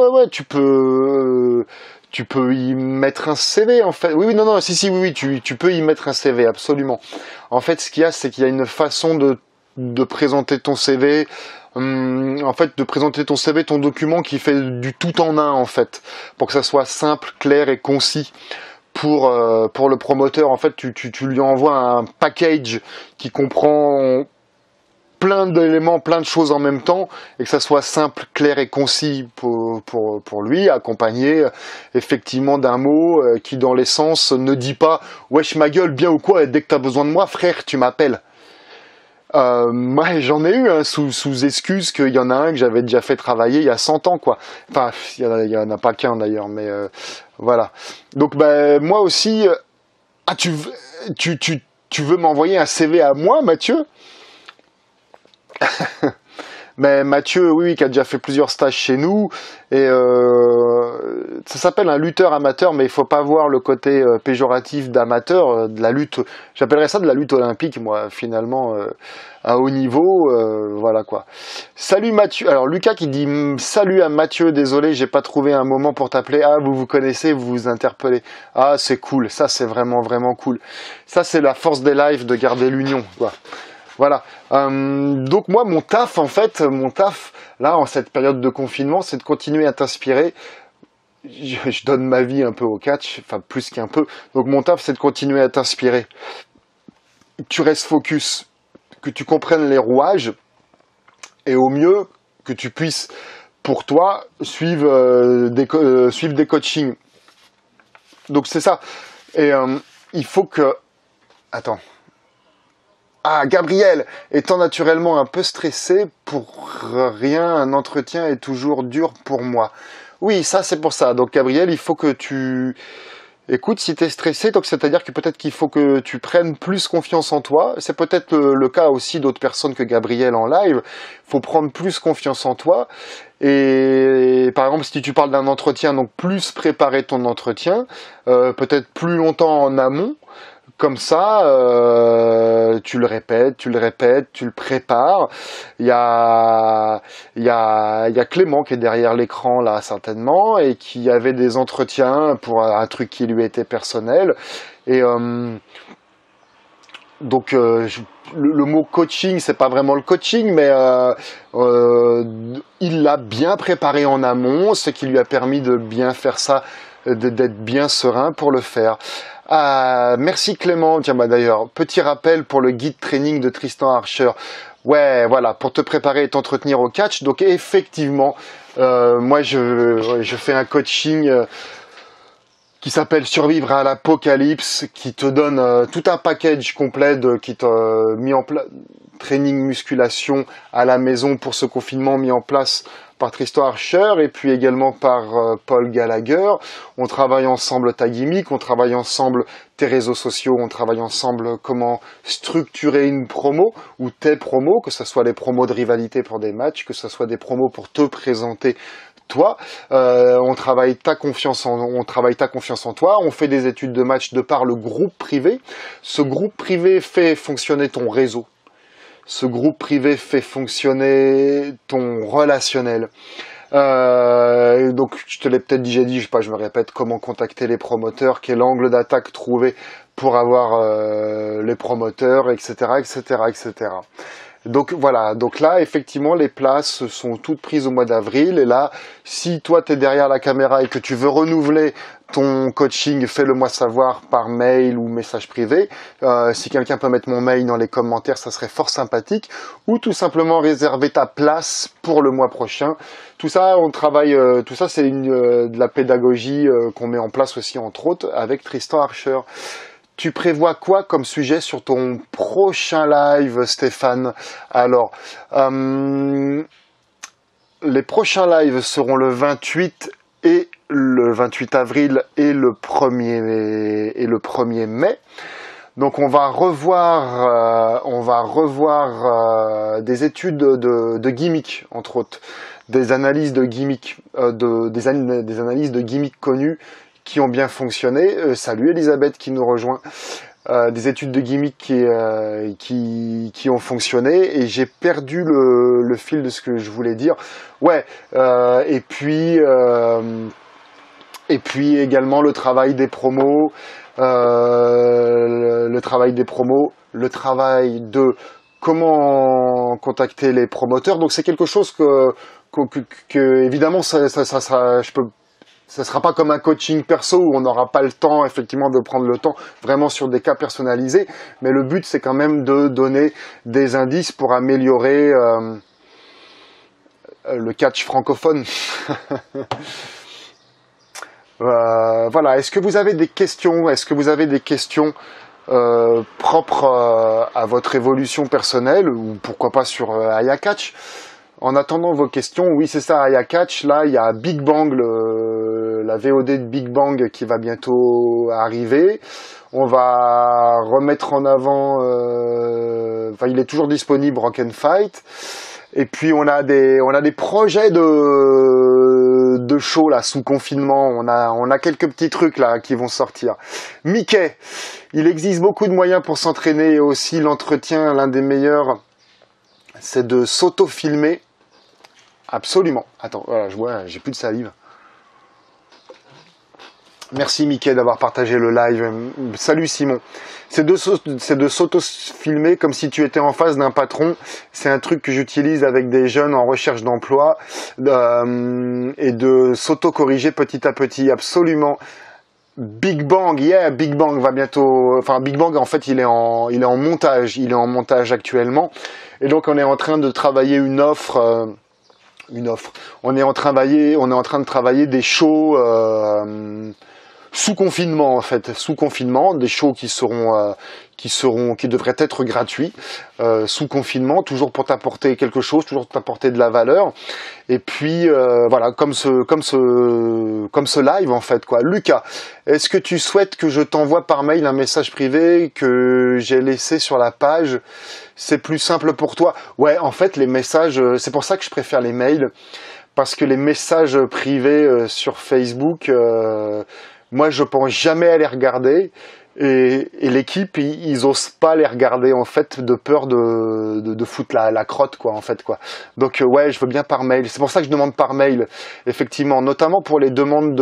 tu peux y mettre un CV en fait. Oui, non, oui, tu peux y mettre un CV, absolument. En fait, ce qu'il y a, c'est qu'il y a une façon de présenter ton CV, en fait, de présenter ton CV, ton document qui fait du tout en un, en fait, pour que ça soit simple, clair et concis. Pour le promoteur, en fait, tu lui envoies un package qui comprend plein d'éléments, plein de choses en même temps, et que ça soit simple, clair et concis pour lui, accompagné effectivement d'un mot qui dans l'essence ne dit pas « wesh ma gueule, bien ou quoi, et dès que t'as besoin de moi, frère, tu m'appelles ». Moi j'en ai eu sous excuse qu'il y en a un que j'avais déjà fait travailler il y a 100 ans quoi. Enfin il y en a pas qu'un d'ailleurs, mais voilà. Donc moi aussi tu veux m'envoyer un CV à moi, Mathieu? Mais Mathieu, oui, qui a déjà fait plusieurs stages chez nous, et ça s'appelle un lutteur amateur, mais il faut pas voir le côté péjoratif d'amateur, de la lutte. J'appellerais ça de la lutte olympique, moi, finalement, à haut niveau, voilà quoi. Salut Mathieu. Alors Lucas qui dit salut à Mathieu, désolé, j'ai pas trouvé un moment pour t'appeler. Ah, vous connaissez, vous vous interpellez. Ah, c'est cool, ça c'est vraiment cool. Ça c'est la force des lives de garder l'union, quoi. Voilà. Donc moi, mon taf, là, en cette période de confinement, c'est de continuer à t'inspirer. Je donne ma vie un peu au catch, enfin plus qu'un peu. Donc mon taf, c'est de continuer à t'inspirer. Tu restes focus, que tu comprennes les rouages, et au mieux, que tu puisses, pour toi, suivre des coachings. Donc c'est ça. Et il faut que... Attends. Ah, Gabriel, étant naturellement un peu stressé, pour rien, un entretien est toujours dur pour moi. Oui, ça c'est pour ça. Donc Gabriel, il faut que tu... Écoute, si tu es stressé, donc c'est-à-dire que peut-être qu'il faut que tu prennes plus confiance en toi. C'est peut-être le cas aussi d'autres personnes que Gabriel en live. Il faut prendre plus confiance en toi. Et par exemple, si tu parles d'un entretien, donc plus préparer ton entretien, peut-être plus longtemps en amont. Comme ça, tu le répètes, tu le prépares. Il y a Clément qui est derrière l'écran là certainement et qui avait des entretiens pour un truc qui lui était personnel. Et donc le mot coaching, c'est pas vraiment le coaching, mais il l'a bien préparé en amont, ce qui lui a permis de bien faire ça, d'être bien serein pour le faire. Ah, merci Clément. Tiens, d'ailleurs, petit rappel pour le guide training de Tristan Archer. Ouais, voilà, pour te préparer et t'entretenir au catch. Donc effectivement, moi je fais un coaching qui s'appelle Survivre à l'apocalypse, qui te donne tout un package complet qui te mis en place, training musculation à la maison pour ce confinement mis en place par Tristan Archer et puis également par Paul Gallagher. On travaille ensemble ta gimmick, on travaille ensemble tes réseaux sociaux, on travaille ensemble comment structurer une promo ou tes promos, que ce soit les promos de rivalité pour des matchs, que ce soit des promos pour te présenter toi, on travaille ta confiance en toi, on fait des études de match de par le groupe privé. Ce groupe privé fait fonctionner ton réseau. Ce groupe privé fait fonctionner ton relationnel. Donc je te l'ai peut-être déjà dit, je sais pas, je me répète, comment contacter les promoteurs, quel angle d'attaque trouver pour avoir les promoteurs, etc., etc., etc. Donc voilà, donc là effectivement les places sont toutes prises au mois d'avril et là si toi tu es derrière la caméra et que tu veux renouveler ton coaching, fais-le moi savoir par mail ou message privé. Si quelqu'un peut mettre mon mail dans les commentaires, ça serait fort sympathique, ou tout simplement réserver ta place pour le mois prochain. Tout ça, on travaille, tout ça c'est de la pédagogie qu'on met en place aussi entre autres avec Tristan Archer. tu prévois quoi comme sujet sur ton prochain live, Stéphane? Alors, les prochains lives seront le 28 et le 28 avril et le 1er mai. Donc on va revoir des études de gimmicks, entre autres, des analyses de gimmicks, des analyses de gimmicks connus qui ont bien fonctionné. Salut Elisabeth qui nous rejoint. Des études de gimmicks qui ont fonctionné, et j'ai perdu le fil de ce que je voulais dire. Ouais, et puis également le travail des promos, le travail de comment contacter les promoteurs. Donc c'est quelque chose que évidemment ça sera pas comme un coaching perso où on n'aura pas le temps effectivement de prendre le temps vraiment sur des cas personnalisés, mais le but c'est quand même de donner des indices pour améliorer le catch francophone. Voilà, est-ce que vous avez des questions? Propres à votre évolution personnelle, ou pourquoi pas sur Aya Catch? En attendant vos questions, oui c'est ça, Aya Catch, là il y a Big Bang, la VOD de Big Bang qui va bientôt arriver. On va remettre en avant, il est toujours disponible, Rock and Fight. Et puis on a des projets de show là sous confinement. On a quelques petits trucs là qui vont sortir. Mickey, il existe beaucoup de moyens pour s'entraîner, et aussi l'entretien, l'un des meilleurs, c'est de s'auto-filmer. Absolument. Attends, voilà, je vois, j'ai plus de salive. Merci Mickey d'avoir partagé le live. Salut Simon. C'est de s'auto-filmer comme si tu étais en face d'un patron. C'est un truc que j'utilise avec des jeunes en recherche d'emploi, et de s'auto-corriger petit à petit. Absolument. Big Bang, yeah, Big Bang va bientôt. Enfin, Big Bang en fait, il est en montage. Il est en montage actuellement, et donc on est en train de travailler une offre. On est en train de travailler des shows. Sous confinement en fait, des shows qui devraient être gratuits, sous confinement, toujours pour t'apporter quelque chose, toujours pour t'apporter de la valeur. Et puis voilà, comme ce live en fait quoi. Lucas, est-ce que tu souhaites que je t'envoie par mail un message privé que j'ai laissé sur la page? C'est plus simple pour toi? Ouais, en fait les messages, c'est pour ça que je préfère les mails, parce que les messages privés sur Facebook, moi, je pense jamais à les regarder, et l'équipe, ils osent pas les regarder en fait, de peur de foutre la crotte quoi en fait quoi. Donc ouais, je veux bien par mail. C'est pour ça que je demande par mail, effectivement, notamment pour les demandes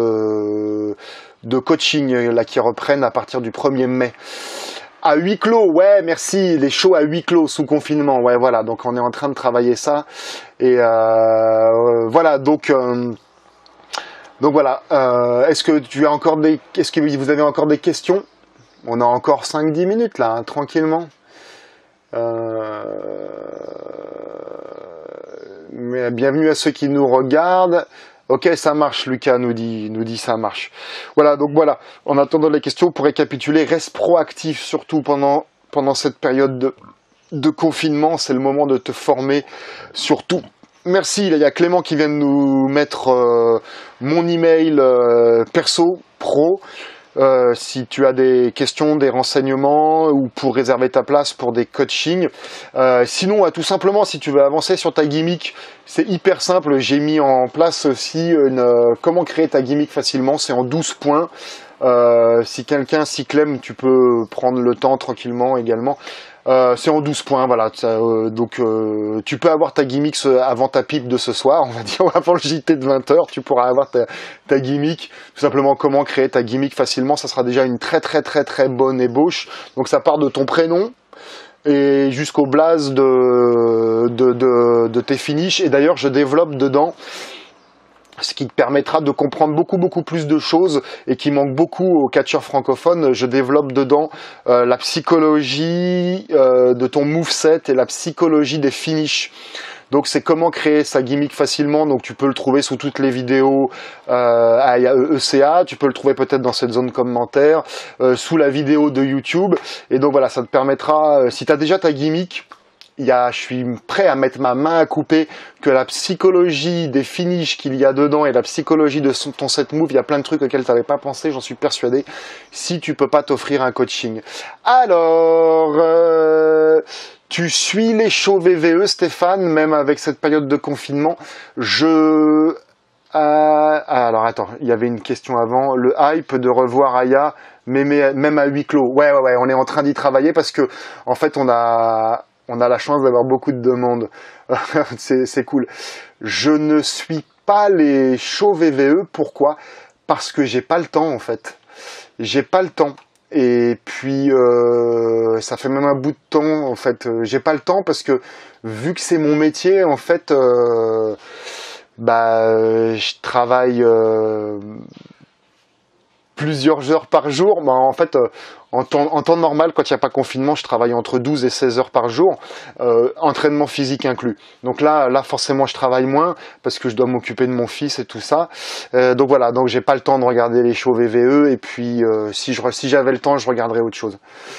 de coaching là qui reprennent à partir du 1er mai. À huis clos, ouais, merci, les shows à huis clos sous confinement, ouais, voilà. Donc on est en train de travailler ça, et voilà, donc voilà, est-ce que vous avez encore des questions? On a encore 5-10 minutes là, hein, tranquillement. Mais bienvenue à ceux qui nous regardent. Ok, ça marche, Lucas nous dit ça marche. Voilà, donc voilà, en attendant les questions, pour récapituler, reste proactif surtout pendant cette période de confinement. C'est le moment de te former surtout. Merci, il y a Clément qui vient de nous mettre mon email perso, pro. Si tu as des questions, des renseignements, ou pour réserver ta place pour des coachings. Sinon, tout simplement, si tu veux avancer sur ta gimmick, c'est hyper simple. J'ai mis en place aussi comment créer ta gimmick facilement. C'est en 12 points. Si quelqu'un s'y clème, tu peux prendre le temps tranquillement également. C'est en 12 points, voilà. Donc tu peux avoir ta gimmick avant ta pipe de ce soir, on va dire, avant le JT de 20h, tu pourras avoir ta gimmick. Tout simplement, comment créer ta gimmick facilement, ça sera déjà une très très très très bonne ébauche. Donc ça part de ton prénom et jusqu'au blaze de tes finishes. Et d'ailleurs, je développe dedans ce qui te permettra de comprendre beaucoup plus de choses, et qui manque beaucoup aux catcheurs francophones. Je développe dedans la psychologie de ton moveset et la psychologie des finishes. Donc c'est comment créer sa gimmick facilement. Donc tu peux le trouver sous toutes les vidéos à ECA, tu peux le trouver peut-être dans cette zone commentaire, sous la vidéo de YouTube. Et donc voilà, ça te permettra, si tu as déjà ta gimmick, je suis prêt à mettre ma main à couper que la psychologie des finishes qu'il y a dedans et la psychologie de ton set move, il y a plein de trucs auxquels tu n'avais pas pensé, j'en suis persuadé, si tu peux pas t'offrir un coaching. Alors, tu suis les shows VVE, Stéphane, même avec cette période de confinement. Alors attends, il y avait une question avant. Le hype de revoir Aya, même à huis clos. Ouais, on est en train d'y travailler parce que, en fait, on a la chance d'avoir beaucoup de demandes. c'est cool. Je ne suis pas les shows VVE. Pourquoi? Parce que j'ai pas le temps, en fait. J'ai pas le temps. Et puis, ça fait même un bout de temps, en fait. J'ai pas le temps parce que, vu que c'est mon métier, en fait, je travaille plusieurs heures par jour. En fait, en temps normal, quand il n'y a pas confinement, je travaille entre 12 et 16 heures par jour, entraînement physique inclus. Donc là, forcément, je travaille moins parce que je dois m'occuper de mon fils et tout ça. Donc voilà, donc j'ai pas le temps de regarder les shows VVE. Et puis, si j'avais le temps, je regarderais autre chose.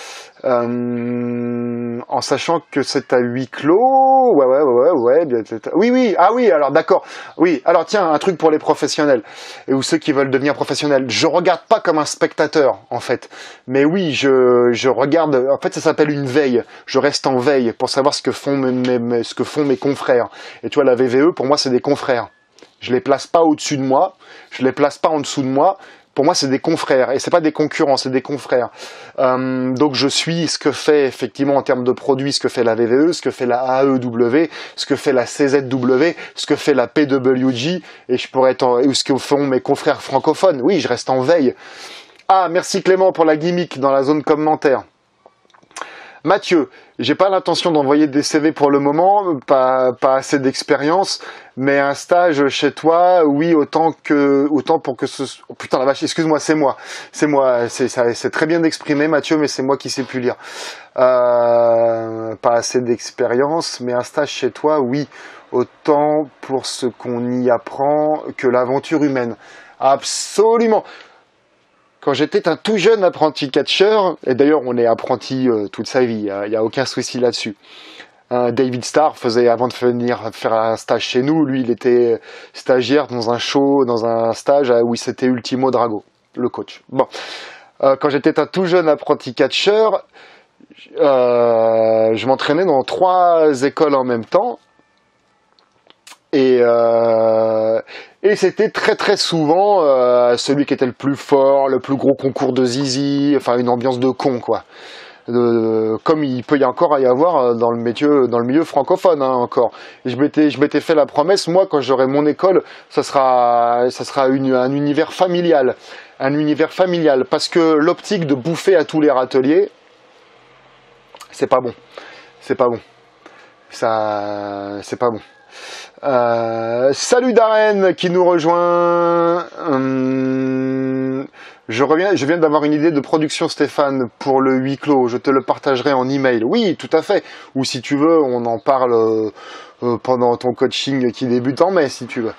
En sachant que c'est à huis clos, ouais, bien, oui, ah oui, alors d'accord, oui, alors tiens, un truc pour les professionnels, ou ceux qui veulent devenir professionnels, je regarde pas comme un spectateur, en fait, mais oui, je regarde, en fait, ça s'appelle une veille, je reste en veille pour savoir ce que font mes confrères, et tu vois, la VVE, pour moi, c'est des confrères, je les place pas au-dessus de moi, je les place pas en dessous de moi. Pour moi, c'est des confrères, et c'est pas des concurrents, c'est des confrères. Donc je suis ce que fait effectivement en termes de produits, ce que fait la VVE, ce que fait la AEW, ce que fait la CZW, ce que fait la PWG, et je pourrais ou ce que font mes confrères francophones. Oui, je reste en veille. Ah, merci Clément pour la gimmick dans la zone commentaire. Mathieu, j'ai pas l'intention d'envoyer des CV pour le moment, pas assez d'expérience, mais un stage chez toi, oui, autant pour que ce... Oh, putain la vache, excuse-moi, c'est moi, c'est très bien d'exprimer Mathieu, mais c'est moi qui sais plus lire. Pas assez d'expérience, mais un stage chez toi, oui, autant pour ce qu'on y apprend que l'aventure humaine. Absolument. Quand j'étais un tout jeune apprenti catcheur, et d'ailleurs on est apprenti toute sa vie, il n'y a aucun souci là-dessus. David Starr faisait, avant de venir faire un stage chez nous, lui il était stagiaire dans un show, dans un stage où c'était Ultimo Drago, le coach. Bon, quand j'étais un tout jeune apprenti catcheur, je m'entraînais dans 3 écoles en même temps. Et c'était très très souvent celui qui était le plus fort, le plus gros concours de zizi, enfin une ambiance de con quoi. Comme il peut y encore y avoir dans le milieu francophone hein, encore. Et je m'étais fait la promesse, moi quand j'aurai mon école, ça sera un univers familial, parce que l'optique de bouffer à tous les râteliers, c'est pas bon, c'est pas bon, c'est pas bon. Salut Darren qui nous rejoint. Je viens d'avoir une idée de production Stéphane pour le huis clos. Je te le partagerai en email. Oui, tout à fait. Ou si tu veux, on en parle pendant ton coaching qui débute en mai, si tu veux.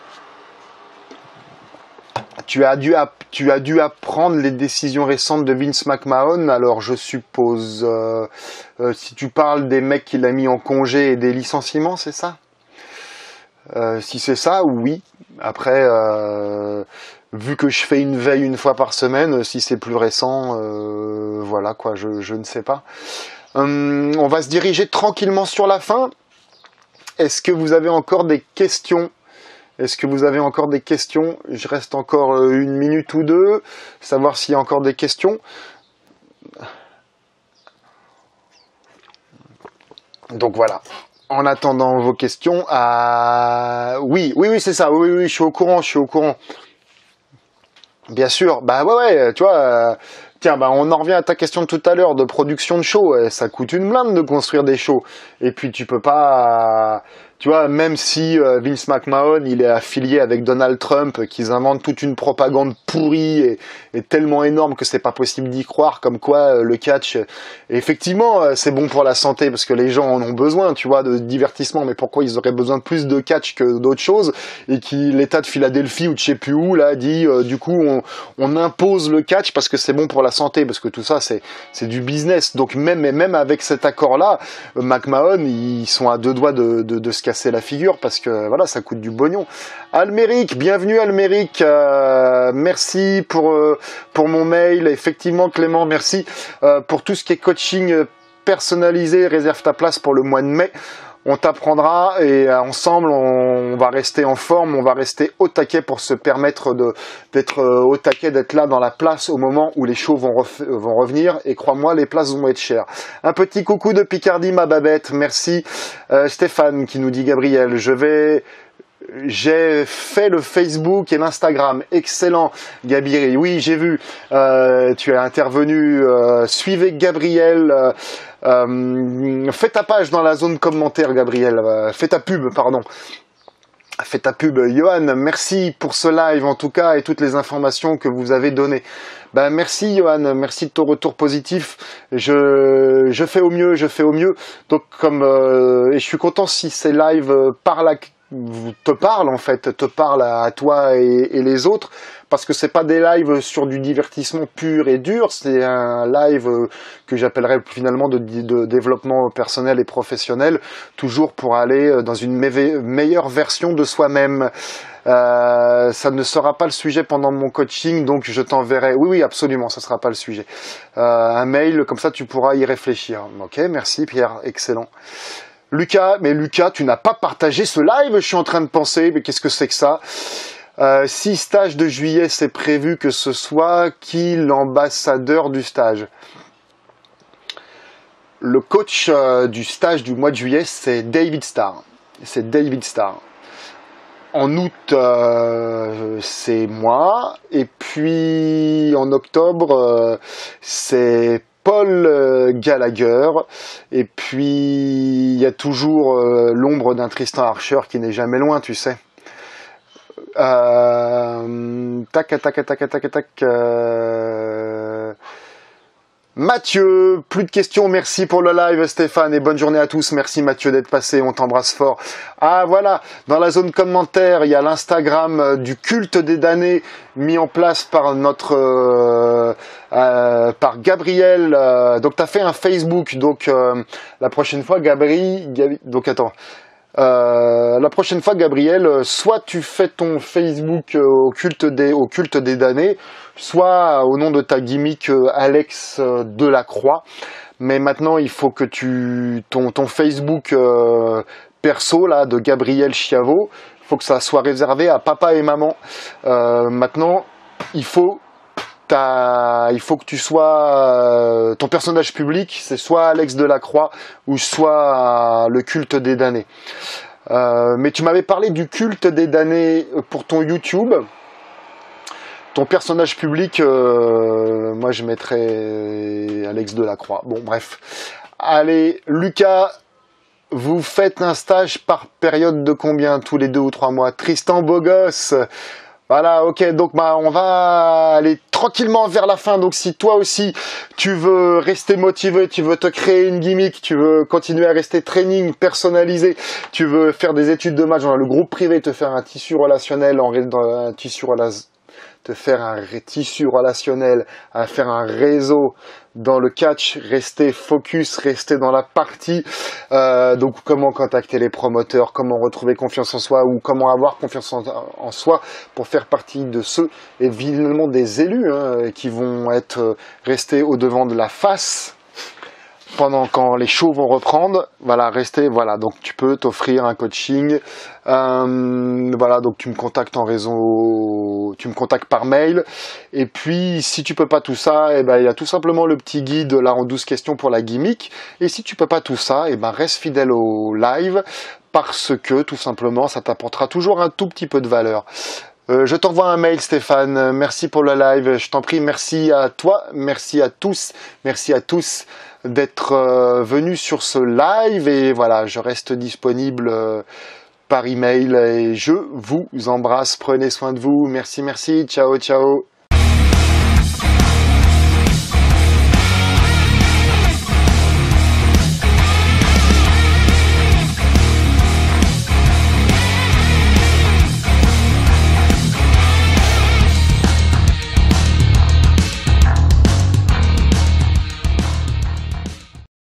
Tu as dû apprendre les décisions récentes de Vince McMahon. Alors je suppose, si tu parles des mecs qu'il a mis en congé et des licenciements, c'est ça? Si c'est ça, oui. Après, vu que je fais une veille une fois par semaine, si c'est plus récent, voilà quoi, je ne sais pas. On va se diriger tranquillement sur la fin. Est-ce que vous avez encore des questions? Je reste encore 1 minute ou 2, savoir s'il y a encore des questions. Donc voilà. En attendant vos questions, oui, c'est ça, oui, je suis au courant. Bien sûr, bah ouais, tu vois, tiens, bah on en revient à ta question de tout à l'heure de production de shows, ça coûte une blinde de construire des shows, et puis tu peux pas tu vois, même si Vince McMahon, il est affilié avec Donald Trump, qu'ils inventent toute une propagande pourrie et tellement énorme que c'est pas possible d'y croire, comme quoi le catch, effectivement, c'est bon pour la santé, parce que les gens en ont besoin, tu vois, de divertissement, mais pourquoi ils auraient besoin de plus de catch que d'autres choses, et l'État de Philadelphie, ou de je sais plus où, là, dit, du coup, on impose le catch parce que c'est bon pour la santé, parce que tout ça, c'est du business. Donc même avec cet accord-là, McMahon, ils sont à deux doigts de se casser la figure, parce que voilà, ça coûte du pognon. Alméric, bienvenue Alméric, merci pour mon mail. Effectivement Clément, merci pour tout ce qui est coaching personnalisé. Réserve ta place pour le mois de mai. On t'apprendra et ensemble on va rester en forme, on va rester au taquet pour se permettre d'être au taquet, d'être là dans la place au moment où les shows vont revenir, et crois-moi, les places vont être chères. Un petit coucou de Picardie, ma babette, merci. Stéphane qui nous dit: Gabriel, j'ai fait le Facebook et l'Instagram. Excellent, Gabriel. Oui, j'ai vu. Tu as intervenu. Suivez Gabriel. Fais ta page dans la zone commentaire, Gabriel. Fais ta pub, pardon. Fais ta pub. Johan, merci pour ce live en tout cas et toutes les informations que vous avez données. Ben merci Johan, merci de ton retour positif. Je fais au mieux, je fais au mieux. Donc et je suis content si ces lives te parlent en fait, te parlent à toi et les autres, parce que c'est pas des lives sur du divertissement pur et dur, c'est un live que j'appellerais finalement de développement personnel et professionnel, toujours pour aller dans une meilleure version de soi-même. Ça ne sera pas le sujet pendant mon coaching, donc je t'enverrai. Oui, absolument, ça sera pas le sujet. Un mail, comme ça tu pourras y réfléchir. Ok, merci Pierre, excellent. Lucas, tu n'as pas partagé ce live, je suis en train de penser, mais qu'est-ce que c'est que ça? Si stage de juillet, c'est prévu que ce soit qui l'ambassadeur du stage? Le coach du stage du mois de juillet, c'est David Starr. C'est David Starr. En août, c'est moi, et puis en octobre, c'est Paul Gallagher, et puis il y a toujours l'ombre d'un Tristan Archer qui n'est jamais loin, tu sais. Mathieu, plus de questions, merci pour le live Stéphane, et bonne journée à tous, merci Mathieu d'être passé, on t'embrasse fort. Ah voilà, dans la zone commentaire, il y a l'Instagram du culte des damnés mis en place par par Gabriel, donc tu as fait un Facebook, donc la prochaine fois la prochaine fois, Gabriel, soit tu fais ton Facebook au culte des damnés, soit au nom de ta gimmick Alex Delacroix. Mais maintenant, il faut que ton Facebook perso là de Gabriel Chiavo, il faut que ça soit réservé à papa et maman. Maintenant, il faut que tu sois ton personnage public, c'est soit Alex Delacroix ou soit le culte des damnés. Mais tu m'avais parlé du culte des damnés pour ton YouTube. Ton personnage public, moi je mettrais Alex Delacroix. Bon bref. Allez, Lucas, vous faites un stage par période de combien? Tous les 2 ou 3 mois? Tristan Bogos. Voilà, ok, donc on va aller tranquillement vers la fin. Donc si toi aussi tu veux rester motivé, tu veux te créer une gimmick, tu veux continuer à rester training personnalisé, tu veux faire des études de match dans le groupe privé, te faire un tissu relationnel à faire un réseau dans le catch, rester focus, rester dans la partie, donc comment contacter les promoteurs, comment retrouver confiance en soi ou comment avoir confiance en soi pour faire partie de ceux, évidemment des élus qui vont être restés au devant de la face quand les shows vont reprendre. Voilà, donc tu peux t'offrir un coaching, voilà, donc tu me contactes tu me contactes par mail, et puis si tu peux pas tout ça, il y a tout simplement le petit guide là en 12 questions pour la gimmick, et si tu peux pas tout ça, reste fidèle au live, parce que tout simplement ça t'apportera toujours un tout petit peu de valeur. Je t'envoie un mail, Stéphane. Merci pour le live. Je t'en prie, merci à toi, merci à tous d'être venus sur ce live. Et voilà, je reste disponible par email et je vous embrasse. Prenez soin de vous. Merci, merci. Ciao, ciao.